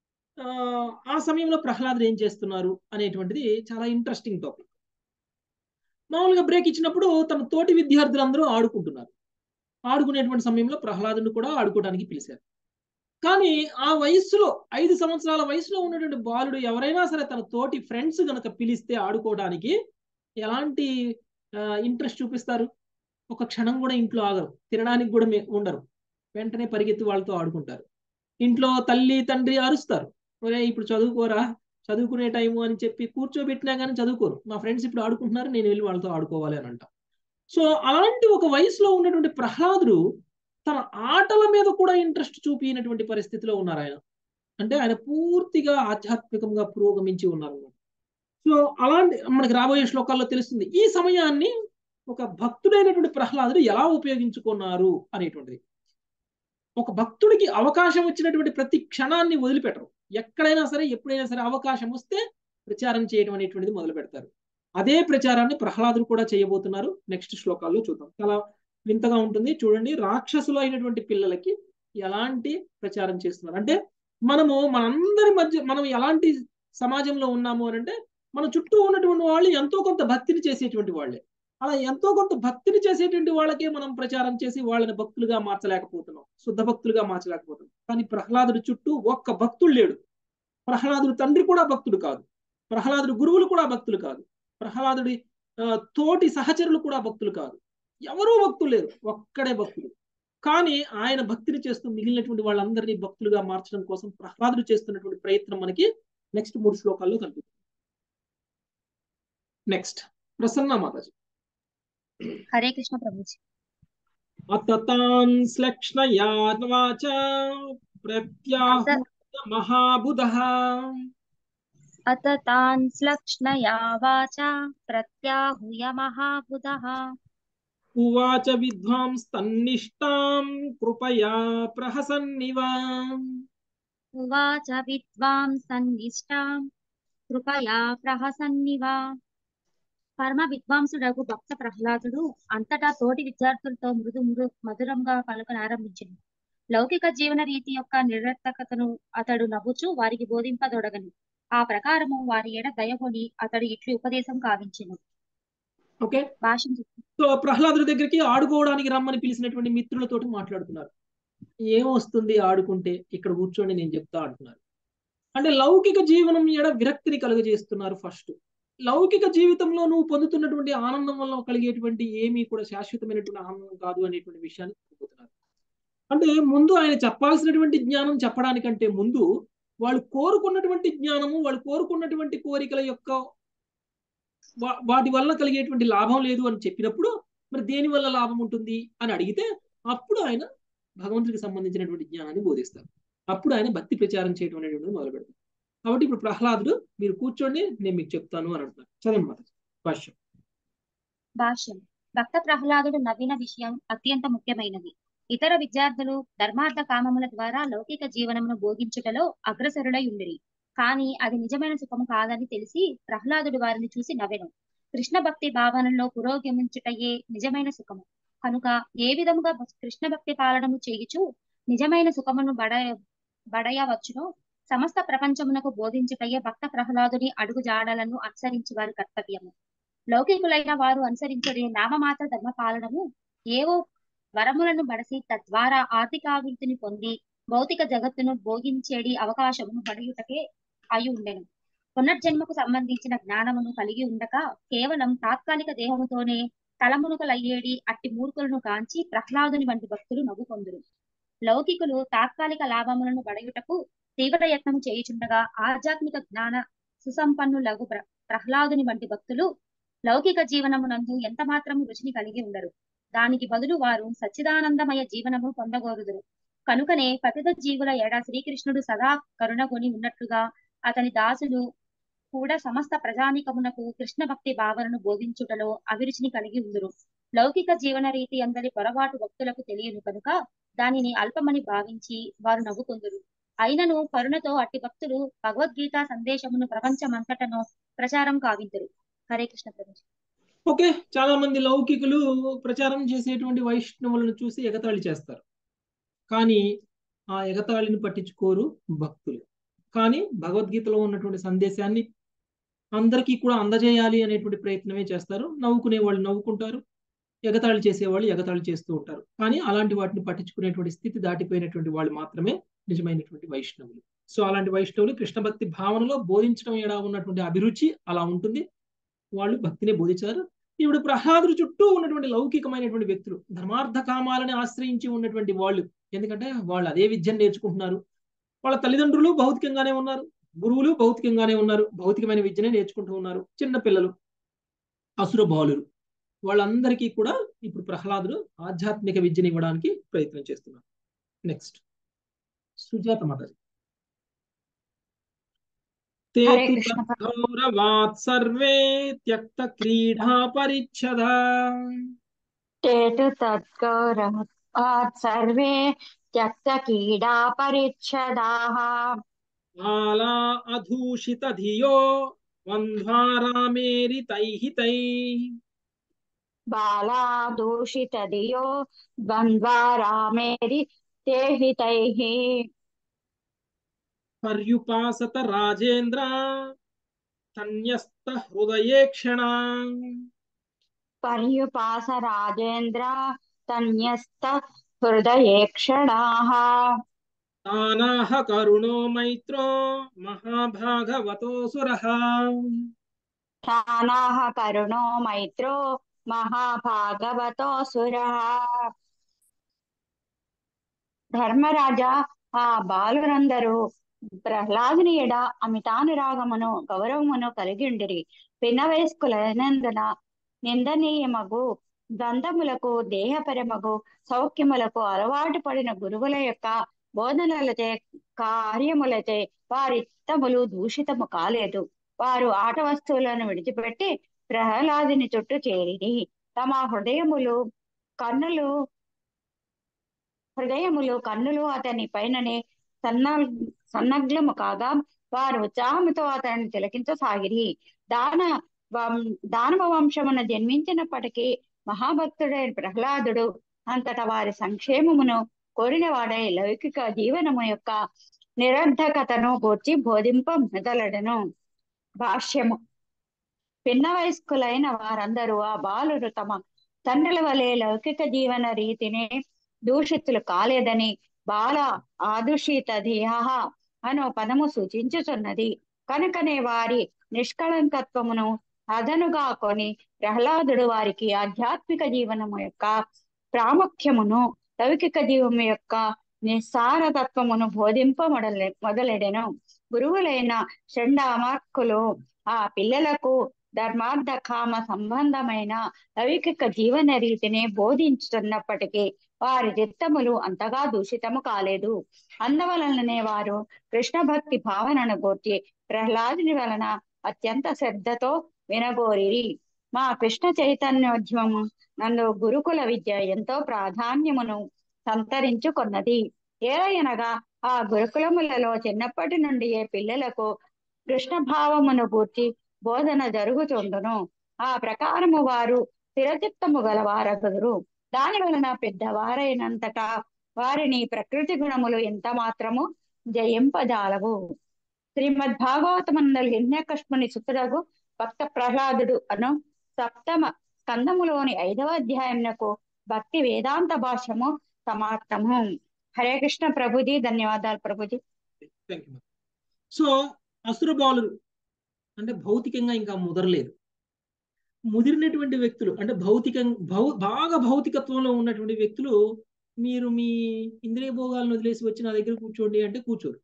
ఆ సమయంలో ప్రహ్లాదుడు ఏం చేస్తున్నారు అనేటువంటిది చాలా ఇంట్రెస్టింగ్ టాపిక్. మామూలుగా బ్రేక్ ఇచ్చినప్పుడు తమ తోటి విద్యార్థులందరూ ఆడుకుంటున్నారు. ఆడుకునేటువంటి సమయంలో ప్రహ్లాదుని కూడా ఆడుకోవడానికి పిలిచారు. కానీ ఆ వయస్సులో 5 సంవత్సరాల వయసులో ఉన్నటువంటి బాలుడు ఎవరైనా సరే తన తోటి ఫ్రెండ్స్ గనక పిలిస్తే ఆడుకోవడానికి ఎలాంటి ఇంట్రెస్ట్ చూపిస్తారు? ఒక క్షణం కూడా ఇంట్లో ఆగరు, తినడానికి కూడా ఉండరు, వెంటనే పరిగెత్తి వాళ్ళతో ఆడుకుంటారు. ఇంట్లో తల్లి తండ్రి అరుస్తారు, ఒరే ఇప్పుడు చదువుకోరా, చదువుకునే టైము అని చెప్పి కూర్చోబెట్టినా కానీ చదువుకోరు. మా ఫ్రెండ్స్ ఇప్పుడు ఆడుకుంటున్నారు, నేను వెళ్ళి వాళ్ళతో ఆడుకోవాలి అని అంటాం. సో అలాంటి ఒక వయసులో ఉన్నటువంటి ప్రహ్లాదుడు తన ఆటల మీద కూడా ఇంట్రెస్ట్ చూపినటువంటి పరిస్థితిలో ఉన్నారు ఆయన. అంటే ఆయన పూర్తిగా ఆధ్యాత్మికంగా పురోగమించి ఉన్నారు. సో అలాంటి మనకి రాబోయే శ్లోకాల్లో తెలుస్తుంది ఈ సమయాన్ని ఒక భక్తుడైనటువంటి ప్రహ్లాదుడు ఎలా ఉపయోగించుకున్నారు అనేటువంటిది. ఒక భక్తుడికి అవకాశం వచ్చినటువంటి ప్రతి క్షణాన్ని వదిలిపెట్టరు. ఎక్కడైనా సరే ఎప్పుడైనా సరే అవకాశం వస్తే ప్రచారం చేయడం అనేటువంటిది మొదలు పెడతారు. అదే ప్రచారాన్ని ప్రహ్లాదుడు కూడా చేయబోతున్నారు. నెక్స్ట్ శ్లోకాల్లో చూద్దాం. చాలా వింతగా ఉంటుంది చూడండి. రాక్షసులు అయినటువంటి పిల్లలకి ఎలాంటి ప్రచారం చేస్తున్నారు అంటే, మనందరి మధ్య మనం ఎలాంటి సమాజంలో ఉన్నాము అని అంటే, మన చుట్టూ ఉన్నటువంటి వాళ్ళు ఎంతో కొంత భక్తిని చేసేటువంటి వాళ్ళే. అలా ఎంతో కొంత భక్తిని చేసేటువంటి వాళ్ళకే మనం ప్రచారం చేసి వాళ్ళని భక్తులుగా మార్చలేకపోతున్నాం, శుద్ధ భక్తులుగా మార్చలేకపోతున్నాం. కానీ ప్రహ్లాదుడి చుట్టూ ఒక్క భక్తుడు లేడు. ప్రహ్లాదుడి తండ్రి కూడా భక్తుడు కాదు, ప్రహ్లాదుడి గురువులు కూడా భక్తులు కాదు, ప్రహ్లాదుడి తోటి సహచరులు కూడా భక్తులు కాదు, ఎవరూ భక్తులు లేరు, ఒక్కడే భక్తుడు. కానీ ఆయన భక్తిని చేస్తూ మిగిలినటువంటి వాళ్ళందరినీ భక్తులుగా మార్చడం కోసం ప్రహ్లాదుడు చేస్తున్నటువంటి ప్రయత్నం మనకి నెక్స్ట్ 3 శ్లోకాల్లో కనిపిస్తుంది. నెక్స్ట్ ప్రసన్న మాతాజీ. హరే కృష్ణ ప్రభుజీ. అతతాన్ శ్లక్ష్ణయా వాచ ప్రత్యాహూయ మహాబుధః. అతతాన్ శ్లక్ష్ణయా వాచ ప్రత్యాహూయ మహాబుధః. ఉవాచ విద్వాంస్తన్నిష్టాం కృపయా ప్రహసన్నివ. ఉవాచ విద్వాంసన్నిష్టాం కృపయా ప్రహసన్నివ. పరమ విద్వాంసుడగు భక్త ప్రహ్లాదుడు అంతటా తోటి విద్యార్థులతో మధురంగా పలుకనారంభించింది. లౌకిక జీవన రీతి యొక్క నిరర్థకతను అతడు నవ్వుచూ వారికి బోధింపదొడగను. ఆ ప్రకారము వారి ఎడ దయగొని అతడు ఇట్లు ఉపదేశం కావించెను. ఓకే, భాష్యం సో ప్రహ్లాదుడి దగ్గరికి ఆడుకోవడానికి రమ్మని పిలిచినటువంటి మిత్రులతోటి మాట్లాడుతున్నారు. ఏమొస్తుంది ఆడుకుంటే, ఇక్కడ కూర్చోండి నేను చెప్తా అంటున్నారు. అంటే లౌకిక జీవనం ఎడ విరక్తిని కలుగజేస్తున్నారు. ఫస్ట్ లౌకిక జీవితంలో నువ్వు పొందుతున్నటువంటి ఆనందం వల్ల కలిగేటువంటి ఏమీ కూడా శాశ్వతమైనటువంటి ఆనందం కాదు అనేటువంటి విషయాన్ని చెబుతున్నారు. అంటే ముందు ఆయన చెప్పాల్సినటువంటి జ్ఞానం చెప్పడానికంటే ముందు వాళ్ళు కోరుకున్నటువంటి జ్ఞానము, వాళ్ళు కోరుకున్నటువంటి కోరికల యొక్క వాటి వల్ల కలిగేటువంటి లాభం లేదు అని చెప్పినప్పుడు మరి దేని వల్ల లాభం ఉంటుంది అని అడిగితే అప్పుడు ఆయన భగవంతుడికి సంబంధించినటువంటి జ్ఞానాన్ని బోధిస్తారు. అప్పుడు ఆయన భక్తి ప్రచారం చేయడం అనేటువంటిది మొదలు పెడతారు. కాబట్టి ఇప్పుడు ప్రహ్లాదుడు మీరు కూర్చోండి నేను మీకు చెప్తాను అని అంటున్నారు. చదవండి మాత. భాష్యం. భాష్యం. భక్త ప్రహ్లాదుడు నవ్విన విషయం అత్యంత ముఖ్యమైనది. ఇతర విద్యార్థులు ధర్మార్థ కామముల ద్వారా లౌకిక జీవనమును భోగించుటలో అగ్రసరులై ఉండిరి. కానీ అది నిజమైన సుఖము కాదని తెలిసి ప్రహ్లాదుడు వారిని చూసి నవ్వెను. కృష్ణ భక్తి భావనలో పురోగమించుటయే నిజమైన సుఖము. కనుక ఏ విధముగా కృష్ణ భక్తి పాలనము చేయుచు నిజమైన సుఖమును బడయవచ్చునో సమస్త ప్రపంచమునకు బోధించుటయే భక్త ప్రహ్లాదుని అడుగు జాడలను అనుసరించి వారి కర్తవ్యము. లౌకికులైన వారు అనుసరించే నామమాత్ర ధర్మ పాలనము ఏవో వరములను బడసి తద్వారా ఆర్థికాభివృద్ధిని పొంది భౌతిక జగత్తును భోగించేడి అవకాశమును బడయుటకే అయి ఉండెను. పునర్జన్మకు సంబంధించిన జ్ఞానమును కలిగి ఉండక కేవలం తాత్కాలిక దేహముతోనే తలమునుకలయ్యేడి అట్టి మూర్ఖులను కాంచి ప్రహ్లాదుని వంటి భక్తులు నవ్వుకొందురు. లౌకికులు తాత్కాలిక లాభములను బడయుటకు తీవ్ర యత్నము చేయుచుండగా ఆధ్యాత్మిక జ్ఞాన సుసంపన్నులగు ప్రహ్లాదుని వంటి భక్తులు లౌకిక జీవనమునందు ఎంత మాత్రము రుచిని కలిగి ఉండరు. దానికి బదులు వారు సచ్చిదానందమయ జీవనము పొందగోరుదురు. కనుకనే పతిత జీవుల ఎడ శ్రీకృష్ణుడు సదా కరుణగొని ఉన్నట్లుగా అతని దాసులు కూడా సమస్త ప్రజానికమునకు కృష్ణ భక్తి భావనను బోధించుటలో అభిరుచిని కలిగి ఉందురు. లౌకిక జీవన రీతి అందరి పొరపాటు భక్తులకు తెలియను కనుక దానిని అల్పమని భావించి వారు నవ్వుకొందురు. అయినను కరుణతో అట్టి భక్తులు భగవద్గీత సందేశమును ప్రపంచమంతటను ప్రచారం కావింతురు. హరే కృష్ణ ప్రభు. ఓకే, చాలా మంది లౌకికులు ప్రచారం చేసేటువంటి వైష్ణవులను చూసి ఎగతాళి చేస్తారు. కానీ ఆ ఎగతాళిని పట్టించుకోరు భక్తులు. కానీ భగవద్గీతలో ఉన్నటువంటి సందేశాన్ని అందరికీ కూడా అందజేయాలి అనేటువంటి ప్రయత్నమే చేస్తారు. నవ్వుకునే వాళ్ళు నవ్వుకుంటారు, ఎగతాళి చేసేవాళ్ళు ఎగతాళి చేస్తూ ఉంటారు. కానీ అలాంటి వాటిని పట్టించుకునేటువంటి స్థితి దాటిపోయినటువంటి వాళ్ళు మాత్రమే నిజమైనటువంటి వైష్ణవులు. సో అలాంటి వైష్ణవులు కృష్ణ భక్తి భావనలో బోధించడం ఎలా ఉన్నటువంటి అభిరుచి అలా ఉంటుంది. వాళ్ళు భక్తిని బోధించారు. ఇప్పుడు ప్రహ్లాదుడు చుట్టూ ఉన్నటువంటి లౌకికమైనటువంటి వ్యక్తులు ధర్మార్థ కామాలని ఆశ్రయించి ఉన్నటువంటి వాళ్ళు, ఎందుకంటే వాళ్ళు అదే విద్యను నేర్చుకుంటున్నారు. వాళ్ళ తల్లిదండ్రులు భౌతికంగానే ఉన్నారు, గురువులు భౌతికంగానే ఉన్నారు, భౌతికమైన విద్యనే నేర్చుకుంటూ ఉన్నారు. చిన్న పిల్లలు, అసుర బాలురు, వాళ్ళందరికీ కూడా ఇప్పుడు ప్రహ్లాదుడు ఆధ్యాత్మిక విద్యను ఇవ్వడానికి ప్రయత్నం చేస్తున్నారు. నెక్స్ట్ సుజాత మాతాజీ. ते तु तद्गौरवात् सर्वे त्यक्त क्रीडा परिच्छदा ते तु तद्गौरवात् सर्वे त्यक्त क्रीडा परिच्छदाः बाला अधूषित धियो द्वन्द्वारामेरितैः तैः बाला दूषित धियो द्वन्द्वारामेरितैः तैः पर्युपासत राजेन्द्र तन्यस्त हृदयेक्षणा पर्युपास राजेन्द्र तन्यस्त हृदयेक्षणाः तानाह करुणो मैत्रो महाभागवतोऽसुरः तानाह करुणो मैत्रो महाभागवतोऽसुरः ధర్మరాజా ఆ బాలురందరూ ప్రహ్లాదుని ఎడ అమితానురాగమును గౌరవమును కలిగిండిరి. పిన్న వయస్కులైనందున నిందనీయమగు ద్వంద్వములకు దేహపరమగు సౌఖ్యములకు అలవాటు పడిన గురువుల యొక్క బోధనలచే కార్యములచే వారి చిత్తములు దూషితము కాలేదు. వారు ఆట వస్తువులను విడిచిపెట్టి ప్రహ్లాదుని చుట్టూ చేరిరి. తమ హృదయములు కన్నులు అతని పైననే సన్నగ్లము కాగా వారు ఉత్సాహముతో అతన్ని తిలకించసాగిరి. దాన దానవ వంశమున జన్మించినప్పటికీ మహాభక్తుడైన ప్రహ్లాదుడు అంతటా వారి సంక్షేమమును కోరినవాడై లౌకిక జీవనము యొక్క నిరర్ధకతను గూర్చి బోధింప మొదలెడెను. భాష్యము. పిన్న వయస్కులైన వారందరూ ఆ బాలురు తమ తండ్రుల వలె లౌకిక జీవన రీతిని దూషితులు కాలేదని బాల ఆదుషిత ధియః అను పదము సూచించుచున్నది. కనుకనే వారి నిష్కళంకత్వమును అదనుగా కొని ప్రహ్లాదుడు వారికి ఆధ్యాత్మిక జీవనము యొక్క ప్రాముఖ్యమును లౌకిక జీవము యొక్క నిస్సారతత్వమును బోధింప మొదలెడెను. గురువులైన షండామార్కులు ఆ పిల్లలకు ధర్మార్థ కామ సంబంధమైన లౌకిక జీవన రీతిని బోధించుతున్నప్పటికీ వారి చిత్తములు అంతగా దూషితము కాలేదు. అందువలననే వారు కృష్ణ భక్తి భావనను గూర్చి ప్రహ్లాదుని వలన అత్యంత శ్రద్ధతో వినగోరిరి. మా కృష్ణ చైతన్యోద్యమము నందు గురుకుల విద్య ఎంతో ప్రాధాన్యమును సంతరించుకొన్నది. ఏలయనగా ఆ గురుకులములలో చిన్నప్పటి నుండియే పిల్లలకు కృష్ణ భావమును గూర్చి బోధన జరుగుతుండును. ఆ ప్రకారము వారు స్థిరచిత్తము గలవారగుదురు. దాని వలన పెద్దవారైనంతటా వారిని ప్రకృతి గుణములు ఎంత మాత్రము జయింపజాలవు. శ్రీమద్ భాగవతమందలి హిరణ్యకశిపుని సుతుడగు భక్త ప్రహ్లాదుడు అను సప్తమ స్కందములోని 5వ అధ్యాయమునకు భక్తి వేదాంత భాష్యము సమాప్తము. హరే కృష్ణ ప్రభుజీ. ధన్యవాదాలు ప్రభుజీ. సో అసుర బాలురు అంటే భౌతికంగా ఇంకా ముదరలేదు. ముదిరినటువంటి వ్యక్తులు అంటే బాగా భౌతికత్వంలో ఉన్నటువంటి వ్యక్తులు మీరు మీ ఇంద్రియ భోగాలను వదిలేసి వచ్చి నా దగ్గర కూర్చోండి అంటే కూర్చోరు.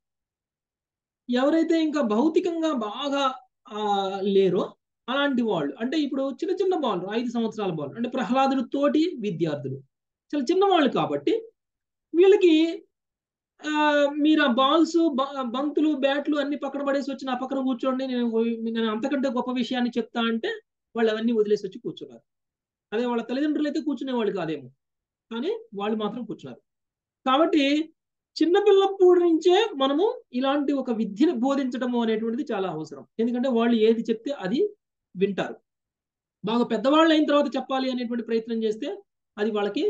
ఎవరైతే ఇంకా భౌతికంగా బాగా లేరో అలాంటి వాళ్ళు అంటే ఇప్పుడు చిన్న చిన్న బాలు 5 సంవత్సరాల బాలు అంటే ప్రహ్లాదుడు తోటి విద్యార్థులు చాలా చిన్నవాళ్ళు కాబట్టి వీళ్ళకి మీరు ఆ బాల్స్ బంతులు బ్యాట్లు అన్ని పక్కన పడేసి వచ్చి నా పక్కన కూర్చోండి నేను అంతకంటే గొప్ప విషయాన్ని చెప్తా అంటే వాళ్ళు అవన్నీ వదిలేసి వచ్చి కూర్చున్నారు. అదే వాళ్ళ తల్లిదండ్రులు అయితే కూర్చునే వాళ్ళు కాదేమో, కానీ వాళ్ళు మాత్రం కూర్చున్నారు. కాబట్టి చిన్నపిల్లప్పటి నుంచే మనము ఇలాంటి ఒక విద్యను బోధించడము అనేటువంటిది చాలా అవసరం. ఎందుకంటే వాళ్ళు ఏది చెప్తే అది వింటారు. బాగా పెద్దవాళ్ళు అయిన తర్వాత చెప్పాలి అనేటువంటి ప్రయత్నం చేస్తే అది వాళ్ళకి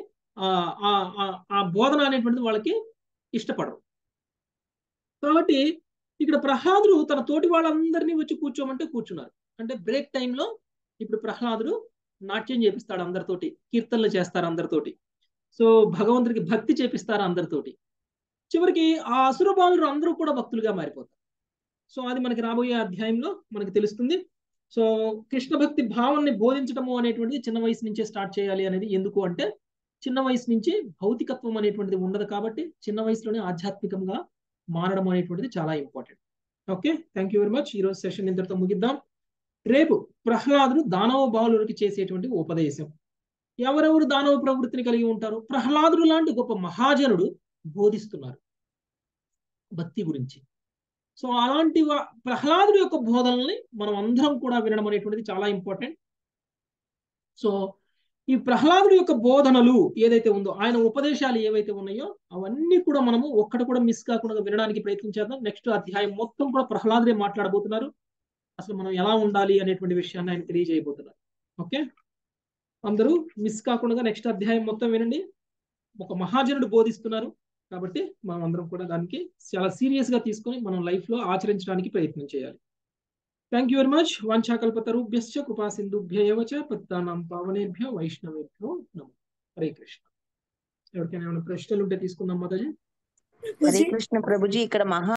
ఆ బోధన అనేటువంటిది వాళ్ళకి ఇష్టపడరు. కాబట్టి ఇక్కడ ప్రహ్లాదుడు తన తోటి వాళ్ళందరినీ వచ్చి కూర్చోమంటే కూర్చున్నారు. అంటే బ్రేక్ టైంలో ఇప్పుడు ప్రహ్లాదుడు నాట్యం చేపిస్తాడు అందరితోటి, కీర్తనలు చేస్తారు అందరితోటి, సో భగవంతుడికి భక్తి చేపిస్తారు అందరితోటి. చివరికి ఆ అసుర బాలురు అందరూ కూడా భక్తులుగా మారిపోతారు. సో అది మనకి రాబోయే అధ్యాయంలో మనకి తెలుస్తుంది. సో కృష్ణ భక్తి భావాన్ని బోధించడము అనేటువంటిది చిన్న వయసు నుంచే స్టార్ట్ చేయాలి అనేది. ఎందుకు అంటే చిన్న వయసు నుంచి భౌతికత్వం అనేటువంటిది ఉండదు కాబట్టి చిన్న వయసులోనే ఆధ్యాత్మికంగా మారడం అనేటువంటిది చాలా important. Okay, thank you very much. ఈరోజు సెషన్ ఇంతటితో ముగిద్దాం. రేపు ప్రహ్లాదుడు దానవ బాలురికి చేసేటువంటి ఉపదేశం. ఎవరెవరు దానవ ప్రవృత్తిని కలిగి ఉంటారు? ప్రహ్లాదుడు లాంటి గొప్ప మహాజనుడు బోధిస్తున్నారు భక్తి గురించి. సో అలాంటి ప్రహ్లాదుడు యొక్క బోధనల్ని మనం అందరం కూడా వినడం అనేటువంటిది చాలా ఇంపార్టెంట్. సో ఈ ప్రహ్లాదుడు యొక్క బోధనలు ఏదైతే ఉందో, ఆయన ఉపదేశాలు ఏవైతే ఉన్నాయో అవన్నీ కూడా మనము ఒక్కటి కూడా మిస్ కాకుండా వినడానికి ప్రయత్నం చేద్దాం. నెక్స్ట్ అధ్యాయం మొత్తం కూడా ప్రహ్లాదుడే మాట్లాడబోతున్నారు. అసలు మనం ఎలా ఉండాలి అనేటువంటి విషయాన్ని ఆయన తెలియజేయబోతున్నారు. ఓకే, అందరూ మిస్ కాకుండా నెక్స్ట్ అధ్యాయం మొత్తం వినండి. ఒక మహాజనుడు బోధిస్తున్నారు కాబట్టి మనం అందరం కూడా దానికి చాలా సీరియస్ గా తీసుకొని మనం లైఫ్ లో ఆచరించడానికి ప్రయత్నం చేయాలి. Thank you very much. వాంఛాకల్పతరుభ్యశ్చ కృపా సింధుభ్య ఏవ చ పతితానాం పావనేభ్యో వైష్ణవేభ్యో నమః. హరే కృష్ణ. ఎవరికైనా ఏమైనా ప్రశ్నలు ఉంటే తీసుకుందాం మాతాజీ. హరే కృష్ణ ప్రభుజీ. ఇక్కడ మహా